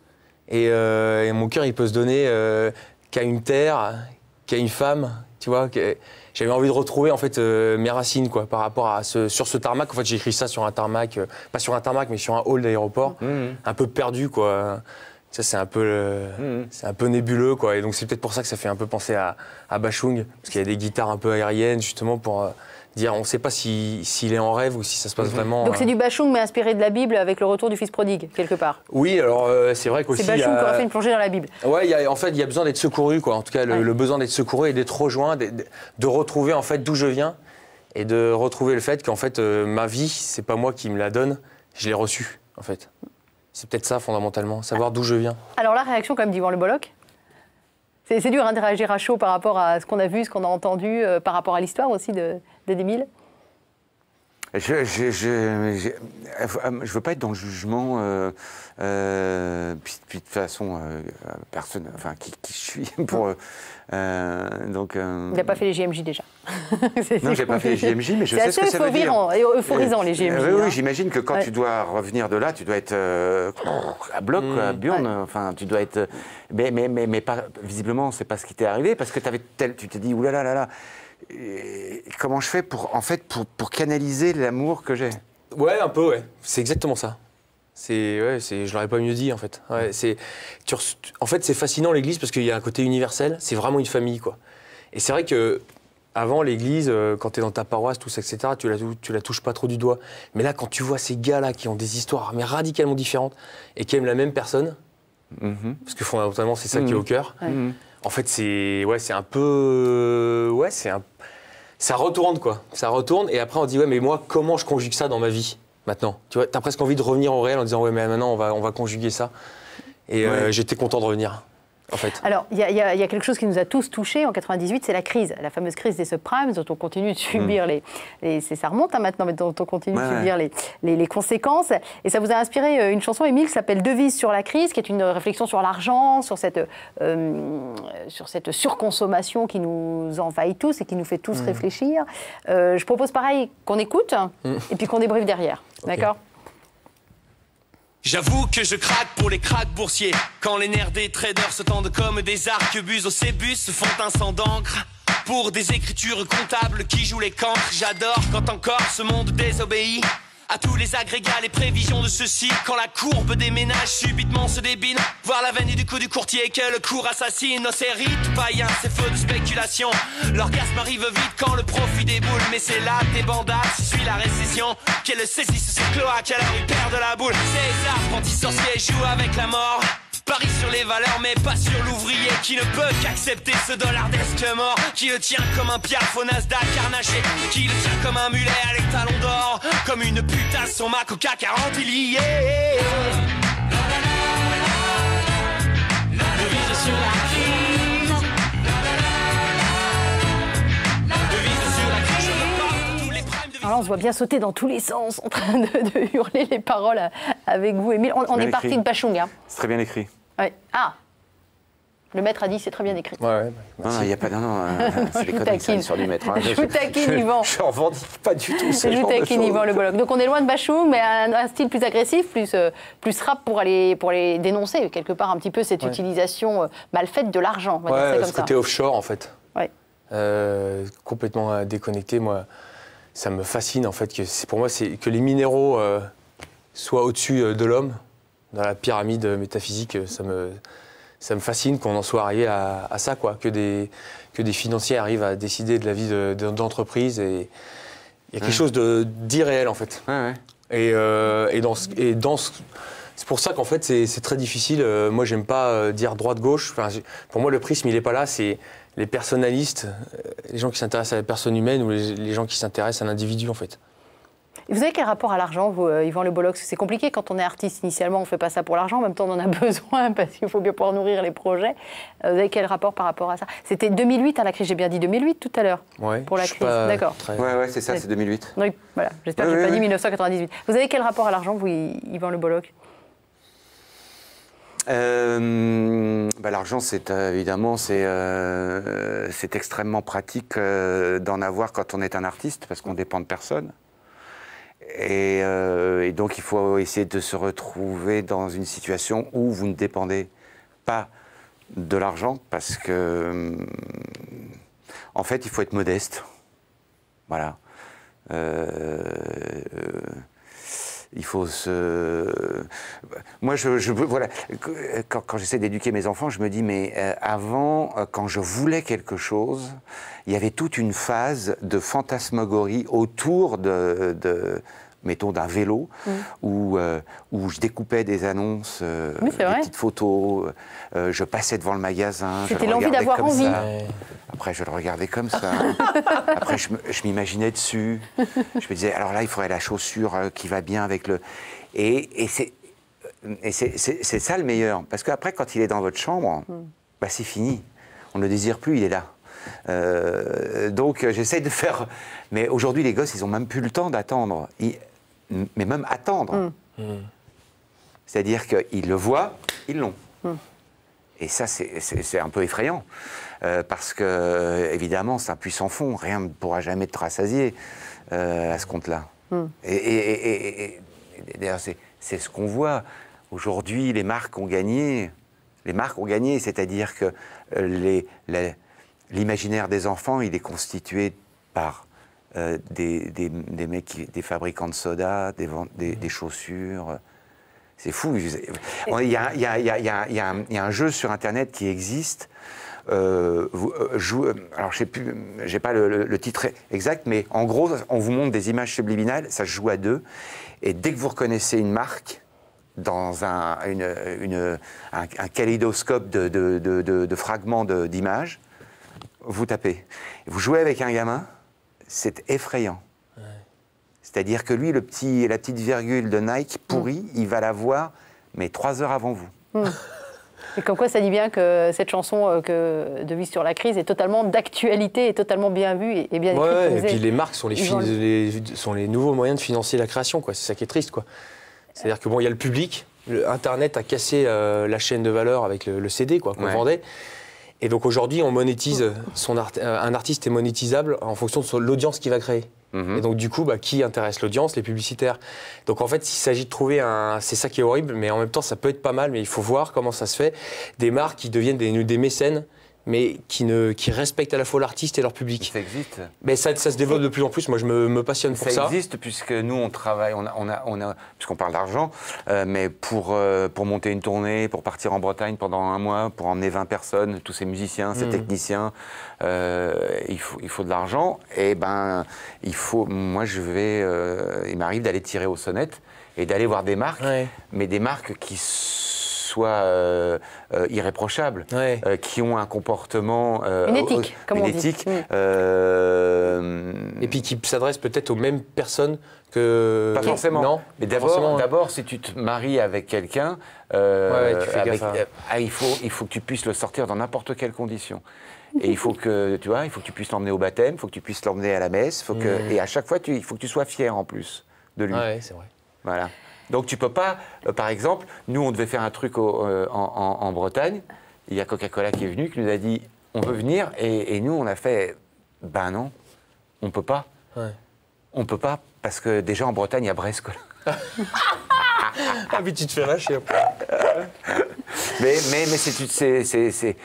Et, euh, et mon cœur, il peut se donner euh, qu'à une terre, qu'à une femme, tu vois. J'avais envie de retrouver, en fait, euh, mes racines, quoi, par rapport à ce... Sur ce tarmac, en fait, j'ai écrit ça sur un tarmac, euh, pas sur un tarmac, mais sur un hall d'aéroport, mmh. un peu perdu, quoi. Ça, c'est un peu... Euh, mmh. C'est un peu nébuleux, quoi. Et donc, c'est peut-être pour ça que ça fait un peu penser à, à Bachung, parce qu'il y a des guitares un peu aériennes, justement, pour... Euh, dire, on ne sait pas s'il si, si est en rêve ou si ça se passe mmh. vraiment... Donc c'est euh... du Bachung, mais inspiré de la Bible avec le retour du Fils prodigue, quelque part. Oui, alors euh, c'est vrai qu'aussi... C'est Bachung a... qui aura fait une plongée dans la Bible. Oui, en fait, il y a besoin d'être secouru, quoi. En tout cas, le, ouais. le besoin d'être secouru et d'être rejoint, de, de retrouver en fait d'où je viens et de retrouver le fait qu'en fait, euh, ma vie, c'est pas moi qui me la donne, je l'ai reçue, en fait. C'est peut-être ça, fondamentalement, savoir d'où je viens. Alors la réaction, quand même, d'Yvan Le Bolloc, c'est dur hein, de réagir à chaud par rapport à ce qu'on a vu, ce qu'on a entendu, euh, par rapport à l'histoire aussi d'Émile. Je je, je, je, je veux pas être dans le jugement, euh, euh, puis, puis de toute façon, euh, personne, enfin, qui, qui je suis pour... Euh, donc, euh, Il n'a pas fait les J M J déjà. Non, j'ai pas fait les J M J, mais je sais ce que ça veut dire. C'est assez euphorisant, les J M J. Euh, oui, hein. j'imagine que quand Ouais. tu dois revenir de là, tu dois être euh, à bloc, quoi, à Burn. Ouais. Enfin, tu dois être... Mais, mais, mais, mais pas, visiblement, c'est pas ce qui t'est arrivé, parce que t'avais tel, tu t'es dit, oulala, là, là, là. Et comment je fais pour, en fait, pour, pour canaliser l'amour que j'ai? Ouais, un peu, ouais. C'est exactement ça. C'est, ouais, c'est, je l'aurais pas mieux dit, en fait. Ouais, c'est, tu re- en fait, c'est fascinant, l'Église, parce qu'il y a un côté universel. C'est vraiment une famille, quoi. Et c'est vrai que avant, l'Église, euh, quand tu es dans ta paroisse, tout ça, et cetera, tu la, tu la touches pas trop du doigt. Mais là, quand tu vois ces gars-là qui ont des histoires mais radicalement différentes et qui aiment la même personne, Mm-hmm. parce que fondamentalement, c'est ça qui est au cœur. Ouais. Mm-hmm. En fait, c'est, ouais, c'est un peu, ouais, c'est un, ça retourne, quoi. Ça retourne, et après, on dit, ouais, mais moi, comment je conjugue ça dans ma vie maintenant? Tu vois, t'as presque envie de revenir au réel en disant, ouais, mais maintenant, on va, on va conjuguer ça. Et euh, Ouais. j'étais content de revenir, en fait. Alors, il y, a- il y a il y a quelque chose qui nous a tous touchés en quatre-vingt-dix-huit, c'est la crise, la fameuse crise des subprimes, dont on continue de subir les, les- c'est- ça remonte hein, maintenant, mais dont on continue Ouais, de subir les, les- les conséquences. Et ça vous a inspiré euh, une chanson, Émile, qui s'appelle Devise sur la crise, qui est une réflexion sur l'argent, sur cette, euh, sur cette surconsommation qui nous envahit tous et qui nous fait tous réfléchir. Euh, je propose pareil qu'on écoute et puis qu'on débriefe derrière. D'accord? J'avoue que je craque pour les cracks boursiers. Quand les nerfs des traders se tendent comme des arquebuses au cébus se font un sang d'encre. Pour des écritures comptables qui jouent les cancres. J'adore quand encore ce monde désobéit à tous les agrégats, les prévisions de ceux-ci. Quand la courbe des ménages subitement se débine. Voir la veine du coup du courtier que le cours assassine. Oh, c'est rites païens, c'est faux de spéculation. L'orgasme arrive vite quand le profit déboule. Mais c'est là des bandades, si suit la récession. Qu'elle le saisisse ce cloaque, alors il perd de la boule. Ces apprentis sorciers jouent avec la mort. Parie sur les valeurs mais pas sur l'ouvrier qui ne peut qu'accepter ce dollardesque mort. Qui le tient comme un piaf au Nasdaq carnaché. Qui le tient comme un mulet à l'étalon d'or. Comme une pute à son Mac au C A C quarante il y est. Devise sur la crise. Devise sur la crise. Je me porte tous les primes de... Alors là, on se voit bien sauter dans tous les sens, en train de, de hurler les paroles à- avec vous, Émile. On, on Bien est parti écrit. de Bachung. Hein. C'est très bien écrit. Ouais. Ah, le maître a dit c'est très bien écrit. Ouais, ouais. Non, il n'y a pas... Non, non, euh, c'est je les vous conneries taquine. sur du maître. hein. Je vous taquine, Yvan. Je ne revendique pas du tout ce Je vous genre de taquine, choses. Yvan Le Bolloc. Donc on est loin de Bachung, mais un, un style plus agressif, plus, euh, plus rap pour aller, pour aller dénoncer quelque part un petit peu cette Ouais. utilisation euh, mal faite de l'argent. On va dire ça Ouais, comme ce ça. côté offshore, en fait. Ouais. Euh, complètement euh, déconnecté, moi, ça me fascine, en fait. Que c'est, pour moi, c'est que les minéraux euh, soient au-dessus euh, de l'homme, dans la pyramide métaphysique, ça me, ça me fascine qu'on en soit arrivé à, à ça, quoi. Que des, que des financiers arrivent à décider de la vie de, de, d'entreprise. Et il y a quelque Ouais. chose de, d'irréel, en fait. Ouais, ouais. Et, euh, et, dans, ce- et dans ce- c'est pour ça qu'en fait, c'est, c'est très difficile. Euh, moi, j'aime pas euh, dire droite-gauche. Enfin, j'ai- pour moi, le prisme, il n'est pas là. C'est les personnalistes, euh, les gens qui s'intéressent à la personne humaine ou les, les gens qui s'intéressent à l'individu, en fait. Et vous avez quel rapport à l'argent, vous, euh, Yvan Le Bolloc? C'est compliqué quand on est artiste initialement, on ne fait pas ça pour l'argent, en même temps on en a besoin parce qu'il faut bien pouvoir nourrir les projets. Euh, vous avez quel rapport par rapport à ça? C'était deux mille huit, hein, la crise, j'ai bien dit deux mille huit tout à l'heure, Ouais, pour la je suis crise. pas D'accord. très- Ouais, ouais, c'est ça, c'est deux mille huit. Oui, voilà, j'espère Oui, que je n'ai oui, pas dit oui. mille neuf cent quatre-vingt-dix-huit. Vous avez quel rapport à l'argent, vous, Y- Yvan Le Bolloc? Euh, bah, l'argent, c'est euh, évidemment, c'est euh, c'est extrêmement pratique euh, d'en avoir quand on est un artiste, parce qu'on dépend de personne. Et, euh, et donc, il faut essayer de se retrouver dans une situation où vous ne dépendez pas de l'argent, parce que, hum, en fait, il faut être modeste. Voilà. Euh, euh, Il faut se... Moi, je, je voilà, quand, quand j'essaie d'éduquer mes enfants, je me dis, mais euh, avant, euh, quand je voulais quelque chose, il y avait toute une phase de fantasmagorie autour de, de mettons, d'un vélo, mmh. où, euh, où je découpais des annonces, euh, oui, des vrai. petites photos, euh, je passais devant le magasin, c'était l'envie d'avoir envie. Ça. Après, je le regardais comme ça. Après, je, je m'imaginais dessus. Je me disais, alors là, il faudrait la chaussure qui va bien avec le... Et, et c'est et c'est, c'est, c'est ça le meilleur. Parce qu'après, quand il est dans votre chambre, mm. bah, c'est fini. On ne le désire plus, il est là. Euh, donc j'essaie de faire... Mais aujourd'hui, les gosses, ils n'ont même plus le temps d'attendre. Ils... Mais même attendre. Mm. Mm. C'est-à-dire qu'ils le voient, ils l'ont. Mm. Et ça, c'est un peu effrayant. Euh, parce que, évidemment, c'est un puissant fond. Rien ne pourra jamais te rassasier euh, à ce compte-là. Mm. Et, et, et, et, et d'ailleurs, c'est ce qu'on voit. Aujourd'hui, les marques ont gagné. Les marques ont gagné, c'est-à-dire que l'imaginaire des enfants, il est constitué par euh, des, des, des mecs, qui, des fabricants de soda, des, des, des chaussures. C'est fou. Il y a, il y a, il y a, il y a, il y a un, il y a un jeu sur Internet qui existe. Euh, vous, euh, joue, alors, je sais plus, j'ai pas le, le, le titre exact, mais en gros, on vous montre des images subliminales, ça se joue à deux. Et dès que vous reconnaissez une marque, dans un, une, une, un, un kaléidoscope de, de, de, de, de fragments d'images, vous tapez. Vous jouez avec un gamin, c'est effrayant. Ouais. C'est-à-dire que lui, le petit, la petite virgule de Nike pourrie, mmh. il va la voir, mais trois heures avant vous. Mmh. Et comme quoi, ça dit bien que cette chanson que de Vie sur la crise est totalement d'actualité, est totalement bien vue et, et bien écrite. Ouais, et puis les marques sont les, les, sont les nouveaux moyens de financer la création, quoi. C'est ça qui est triste, quoi. C'est-à-dire que bon, il y a le public, le Internet a cassé euh, la chaîne de valeur avec le, le C D, quoi, qu'on ouais. vendait. Et donc aujourd'hui, on monétise son art, euh, un artiste est monétisable en fonction de l'audience qu'il va créer. Mm-hmm. Et donc du coup, bah, qui intéresse l'audience? Les publicitaires. Donc en fait, il s'agit de trouver un... C'est ça qui est horrible, mais en même temps, ça peut être pas mal, mais il faut voir comment ça se fait. Des marques qui deviennent des, des mécènes, mais qui, ne, qui respectent à la fois l'artiste et leur public. Ça existe. Mais ça, ça se développe de plus en plus. Moi, je me, me passionne pour ça. Ça existe puisque nous, on travaille, on a, on a, on a, puisqu'on parle d'argent, euh, mais pour, euh, pour monter une tournée, pour partir en Bretagne pendant un mois, pour emmener vingt personnes, tous ces musiciens, ces mmh. techniciens, euh, il, faut, il faut de l'argent. Et ben, il faut, moi, je vais, euh, il m'arrive d'aller tirer aux sonnettes et d'aller voir des marques, ouais. mais des marques qui soient euh, euh, irréprochables, ouais. euh, qui ont un comportement... Euh, une éthique, euh, comme une on éthique, dit. Euh, Et puis qui s'adresse peut-être aux mêmes personnes que... Pas forcément. Non, mais d'abord, d'abord, si tu te maries avec quelqu'un, euh, ouais, ouais, euh, ah, il, faut, il faut que tu puisses le sortir dans n'importe quelle condition. Et il faut que, tu vois, il faut que tu puisses l'emmener au baptême, il faut que tu puisses l'emmener à la messe, faut que, mmh. et à chaque fois, tu, il faut que tu sois fier en plus de lui. Ouais, c'est vrai. Voilà. Donc tu peux pas, euh, par exemple, nous on devait faire un truc au, euh, en, en, en Bretagne, il y a Coca-Cola qui est venu, qui nous a dit on veut venir, et, et nous on a fait ben non, on peut pas. Ouais. On peut pas, parce que déjà en Bretagne il y a Brest. Ah mais tu te fais lâcher après. mais mais, mais c'est...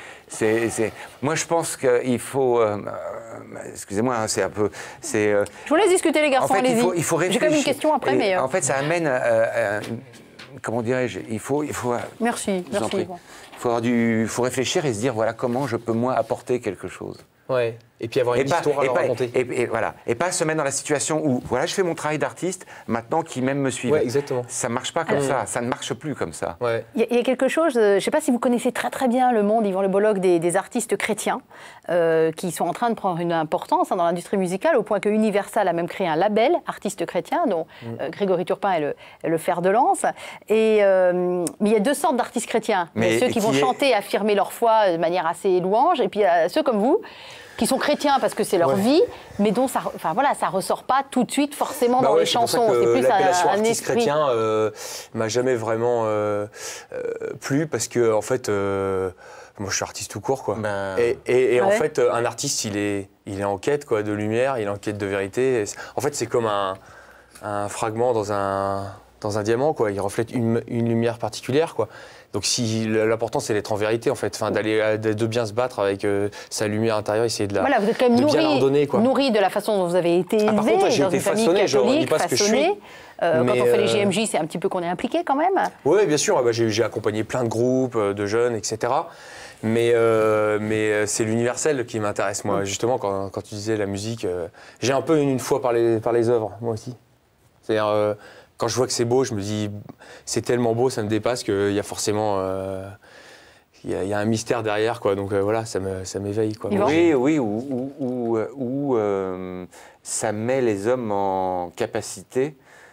Moi je pense qu'il faut... Euh, excusez-moi, c'est un peu... Euh, je vous laisse discuter les garçons, en fait, allez-y. J'ai quand même une question après, et, mais... Euh... En fait ça amène... Euh, euh, comment dirais-je, il faut... Il faut merci, merci. Il faut, avoir du, faut réfléchir et se dire, voilà, comment je peux, moi, apporter quelque chose. Ouais. Et puis avoir une et histoire pas, à et leur pas, raconter. Et, et, voilà. Et pas se mettre dans la situation où, voilà, je fais mon travail d'artiste, maintenant qu'ils même me suivent. Ouais, exactement. Ça ne marche pas comme Alors, ça, ça ne marche plus comme ça. Il ouais. y, y a quelque chose, euh, je ne sais pas si vous connaissez très très bien le monde, Yvan Le Bolloc, des, des artistes chrétiens euh, qui sont en train de prendre une importance hein, dans l'industrie musicale, au point que Universal a même créé un label, artistes chrétiens, dont mm. euh, Grégory Turpin est le, est le fer de lance. Et, euh, mais il y a deux sortes d'artistes chrétiens. Il y a ceux qui, qui vont est... chanter, affirmer leur foi de manière assez louange, et puis il y a ceux comme vous, qui sont chrétiens parce que c'est leur ouais. vie, mais dont ça, enfin voilà, ça ressort pas tout de suite forcément bah dans ouais, les chansons. C'est plus l'appellation un, un artiste esprit. chrétien euh, m'a jamais vraiment euh, euh, plu parce que en fait, euh, moi je suis artiste tout court quoi. Bah... Et, et, et ouais. en fait, un artiste il est, il est en quête quoi de lumière, il est en quête de vérité. En fait, c'est comme un, un fragment dans un dans un diamant quoi. Il reflète une, une lumière particulière quoi. Donc si l'important c'est d'être en vérité en fait, enfin d'aller de bien se battre avec euh, sa lumière intérieure, essayer de la voilà, vous êtes quand même nourri, nourri de la façon dont vous avez été élevé, ah, par contre, dans une famille catholique, façonnée. Euh, quand on fait les J M J, c'est un petit peu qu'on est impliqué quand même. Oui, bien sûr. Bah, j'ai accompagné plein de groupes de jeunes, et cetera. Mais, euh, mais c'est l'universel qui m'intéresse moi. Mmh. Justement, quand, quand tu disais la musique, euh, j'ai un peu une, une fois par les, par les œuvres, moi aussi. C'est-à-dire. Euh, Quand je vois que c'est beau, je me dis, c'est tellement beau, ça me dépasse qu'il y a forcément, euh, il y a, il y a un mystère derrière, quoi. Donc euh, voilà, ça m'éveille, quoi. Oui, oui, ou, ou, ou, ou euh, ça met les hommes en capacité,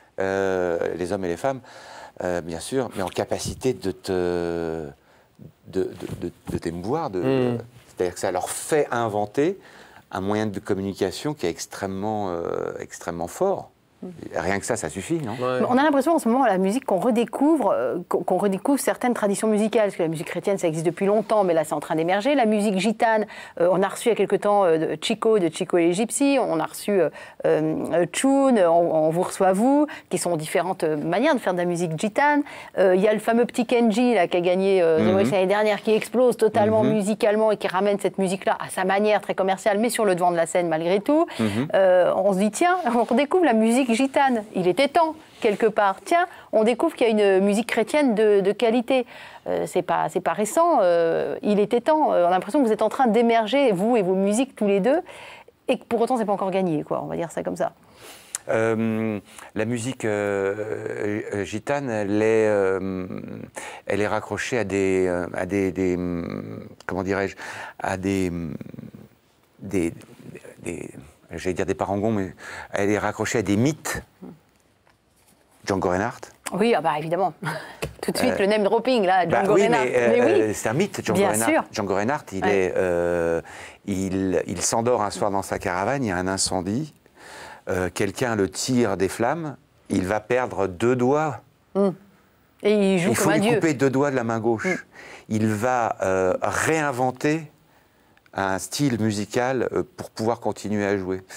euh, les hommes et les femmes, euh, bien sûr, mais en capacité de te, de, de, de, de t'émouvoir, de, mmh. C'est-à-dire que ça leur fait inventer un moyen de communication qui est extrêmement, euh, extrêmement fort. Rien que ça, ça suffit, non? Ouais. On a l'impression en ce moment, à la musique, qu'on redécouvre, euh, qu'on qu'on redécouvre certaines traditions musicales. Parce que la musique chrétienne, ça existe depuis longtemps, mais là, c'est en train d'émerger. La musique gitane, euh, on a reçu il y a quelque temps euh, de Chico, de Chico et les Gypsies. On a reçu euh, euh, Tune, on, on vous reçoit vous, qui sont différentes manières de faire de la musique gitane. Euh, il y a le fameux petit Kenji, là, qui a gagné euh, The Voice l'année dernière, qui explose totalement Mm-hmm. musicalement et qui ramène cette musique-là à sa manière très commerciale, mais sur le devant de la scène malgré tout. Mm-hmm. Euh, on se dit, tiens, on redécouvre la musique gitane. Il était temps, quelque part. Tiens, on découvre qu'il y a une musique chrétienne de, de qualité. Euh, c'est pas, c'est pas récent, euh, il était temps. Euh, on a l'impression que vous êtes en train d'émerger, vous et vos musiques, tous les deux, et que pour autant, c'est pas encore gagné, quoi. On va dire ça comme ça. Euh, la musique euh, euh, gitane, elle est, euh, elle est raccrochée à des, euh, à des, des comment dirais-je, à des, des, des j'allais dire des parangons, mais elle est raccrochée à des mythes. Django Reinhardt. Oui, ah bah évidemment. Tout de suite, Euh, le name dropping, là, Django bah oui, Reinhardt. mais, euh, Mais oui. c'est un mythe, Django Bien Reinhardt. sûr. Django Reinhardt, il, Ouais. est, euh, il, il s'endort un soir dans sa caravane, il y a un incendie, euh, quelqu'un le tire des flammes, il va perdre deux doigts. Et il joue Il comme faut un lui dieu. couper deux doigts de la main gauche. Mm. Il va euh, réinventer un style musical euh, pour pouvoir continuer à jouer.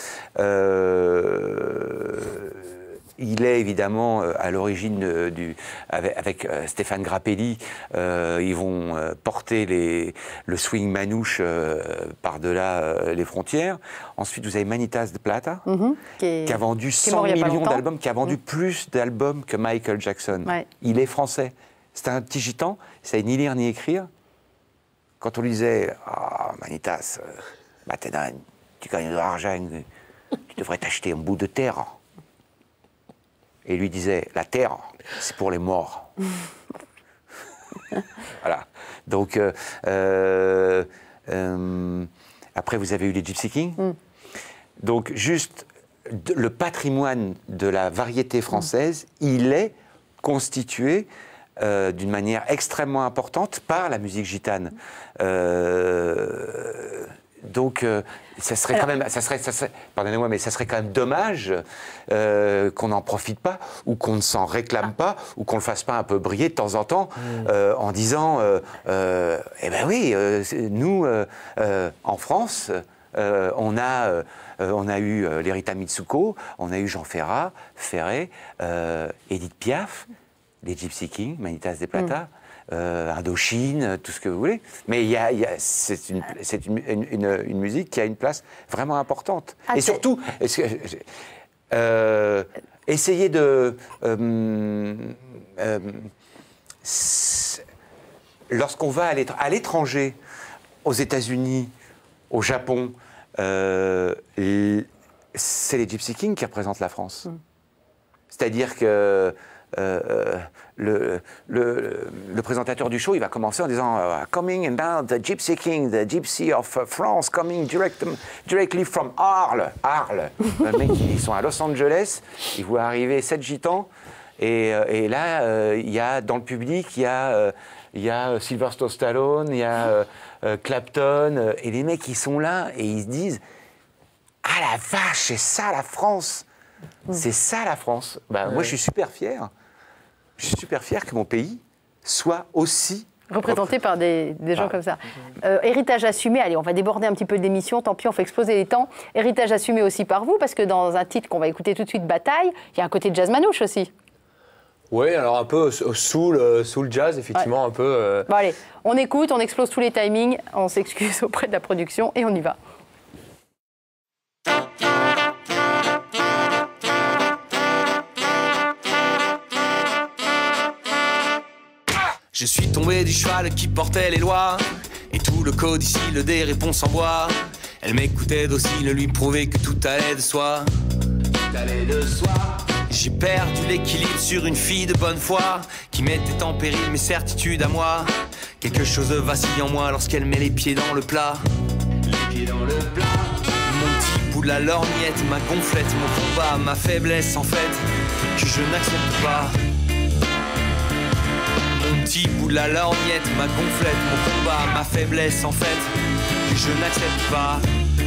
Euh, il est évidemment euh, à l'origine euh, du avec, avec euh, Stéphane Grappelli, euh, ils vont euh, porter les, le swing manouche euh, par-delà euh, les frontières. Ensuite, vous avez Manitas de Plata, Mhm, qui, est- qui a vendu qui est cent mort il y a pas millions longtemps. d'albums, qui a vendu plus d'albums que Michael Jackson. Ouais. Il est français. C'est un petit gitan, il ne savait ni lire ni écrire. Quand on lui disait « Ah, Manitas, euh, maintenant, tu gagnes de l'argent, tu devrais t'acheter un bout de terre. » Et il lui disait « La terre, c'est pour les morts. » Voilà. Donc, euh, euh, euh, après, vous avez eu les Gypsy Kings. Mm. Donc, juste, de- le patrimoine de la variété française, il est constitué euh, d'une manière extrêmement importante par la musique gitane. Euh, donc, euh, ça serait Alors- quand même, ça serait, ça serait, pardonnez-moi, mais ça serait quand même dommage euh, qu'on n'en profite pas, ou qu'on ne s'en réclame pas, ou qu'on le fasse pas un peu briller de temps en temps, euh, en disant, euh, euh, eh ben oui, euh, c'est- nous, euh, euh, en France, euh, on a, euh, on a eu euh, les Rita Mitsuko, on a eu Jean Ferrat, Ferré, euh, Edith Piaf, les Gypsy Kings, Manitas de Plata, euh, Indochine, tout ce que vous voulez. Mais il y a, il y a- c'est une, c'est une, une- une- une musique qui a une place vraiment importante. Ah, Et c'est- surtout, est-ce que- euh, essayez de... euh, euh, c'est- lorsqu'on va à l'étr- à l'étranger, aux États-Unis, au Japon, euh, l- c'est les Gypsy Kings qui représentent la France. C'est-à-dire que euh, le, le, le présentateur du show, il va commencer en disant euh, « Coming and down the Gypsy King, the Gypsy of uh, France, coming direct, directly from Arles. » Arles. Le mec, ils sont à Los Angeles, ils voient arriver sept gitans, et, euh, et là, euh, il y a, dans le public, il y a... euh, il y a Sylvester Stallone, il y a euh, euh, Clapton, euh, et les mecs, ils sont là et ils se disent « Ah la vache, c'est ça la France !» C'est ça la France. Ben, Moi, je suis super fier. Je suis super fier que mon pays soit aussi Représenté par des, des gens Ah. comme ça. Euh, héritage assumé, allez, on va déborder un petit peu d'émission, tant pis, on fait exploser les temps. Héritage assumé aussi par vous, parce que dans un titre qu'on va écouter tout de suite, Bataille, il y a un côté jazz manouche aussi. Oui, alors un peu euh, soul, euh, soul jazz, effectivement, un peu. euh, Bon allez, on écoute, on explose tous les timings, on s'excuse auprès de la production et on y va. Je suis tombé du cheval qui portait les lois, et tout le codicile des réponses en bois. Elle m'écoutait docile, lui prouvait que tout allait de soi. Tout allait de soi. J'ai perdu l'équilibre sur une fille de bonne foi, qui mettait en péril mes certitudes à moi. Quelque chose vacille en moi lorsqu'elle met les pieds dans le plat. Les pieds dans le plat. Mon petit bout de la lorgnette, ma gonflette, mon combat, ma faiblesse en fait, que je n'accepte pas. Mon petit bout de la lorgnette, ma gonflette, mon combat, ma faiblesse en fait, que je n'accepte pas.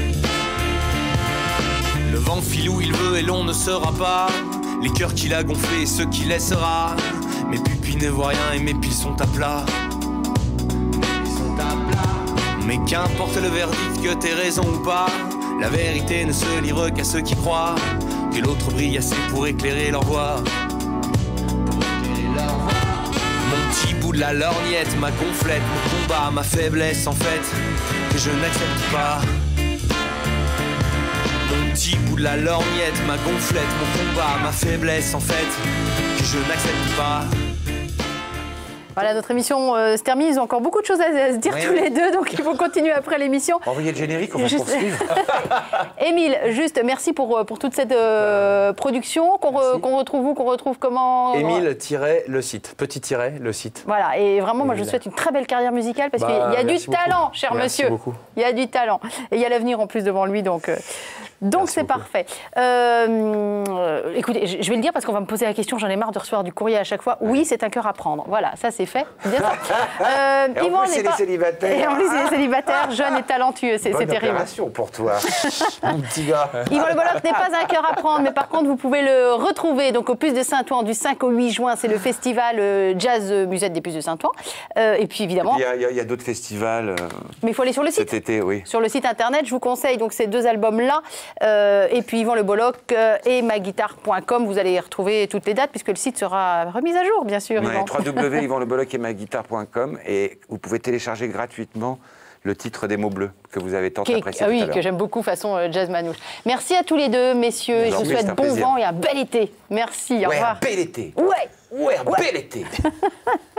Le vent file où il veut et l'on ne saura pas les cœurs qu'il a gonflés et ceux qu'il laissera. Mes pupilles ne voient rien et mes piles sont à plat. Mais qu'importe le verdict, que t'aies raison ou pas, la vérité ne se livre qu'à ceux qui croient que l'autre brille assez pour éclairer leur voie. Mon petit bout de la lorgnette, ma gonflette, mon combat, ma faiblesse en fait, que je n'accepte pas. Mon petit bout de la lorgnette, ma gonflette, mon combat, ma faiblesse en fait, que je n'accepte pas. Voilà, notre émission euh, se termine. Ils ont encore beaucoup de choses à, à se dire oui, tous oui. les deux, donc il faut continuer après l'émission. Envoyez le générique, on va Juste... poursuivre. Émile, juste merci pour, pour toute cette euh, production. Qu'on re, qu'on retrouve où, qu'on retrouve comment Émile, le site, petit tiret, le site. Voilà, et vraiment, moi je Émile. vous souhaite une très belle carrière musicale parce Bah, qu'il y a du merci beaucoup. talent, cher Merci monsieur. beaucoup. Il y a du talent. Et il y a l'avenir en plus devant lui, donc. Euh... Donc Merci c'est beaucoup. parfait. Euh, euh, écoutez, je, je vais le dire parce qu'on va me poser la question, j'en ai marre de recevoir du courrier à chaque fois. Oui, c'est un cœur à prendre. Voilà, ça c'est fait. C'est bien ça. Euh, Et en Yvan plus, n'est c'est pas- les célibataires. Et en plus, c'est les célibataires, jeunes et talentueux. C'est c'est Bonne terrible. opération pour toi, mon petit gars. Yvan Le Bolloc n'est pas un cœur à prendre, mais par contre, vous pouvez le retrouver donc au Puce de Saint-Ouen du cinq au huit juin. C'est le festival euh, Jazz Musette des Puces de Saint-Ouen. Euh, et puis évidemment, Il y a, il y a- il y a d'autres festivals euh, mais il faut aller sur le site. cet été, oui. Sur le site internet, je vous conseille donc ces deux albums-là. Euh, et puis Yvan Le Bolloc euh, et ma guitare point com. Vous allez y retrouver toutes les dates puisque le site sera remis à jour, bien sûr. Ouais, Yvan. w w w point yvan le bolloc et ma guitare point com et vous pouvez télécharger gratuitement le titre des mots bleus que vous avez tant Qui est- apprécié ah tout à oui, l'heure. que j'aime beaucoup façon euh, jazz manouche. Merci à tous les deux, messieurs. Et je vous en vous prie, c'est souhaite un bon plaisir. vent et un bel été. Merci, au Ouais, revoir. un bel été. Ouais. Ouais, un Ouais. bel été.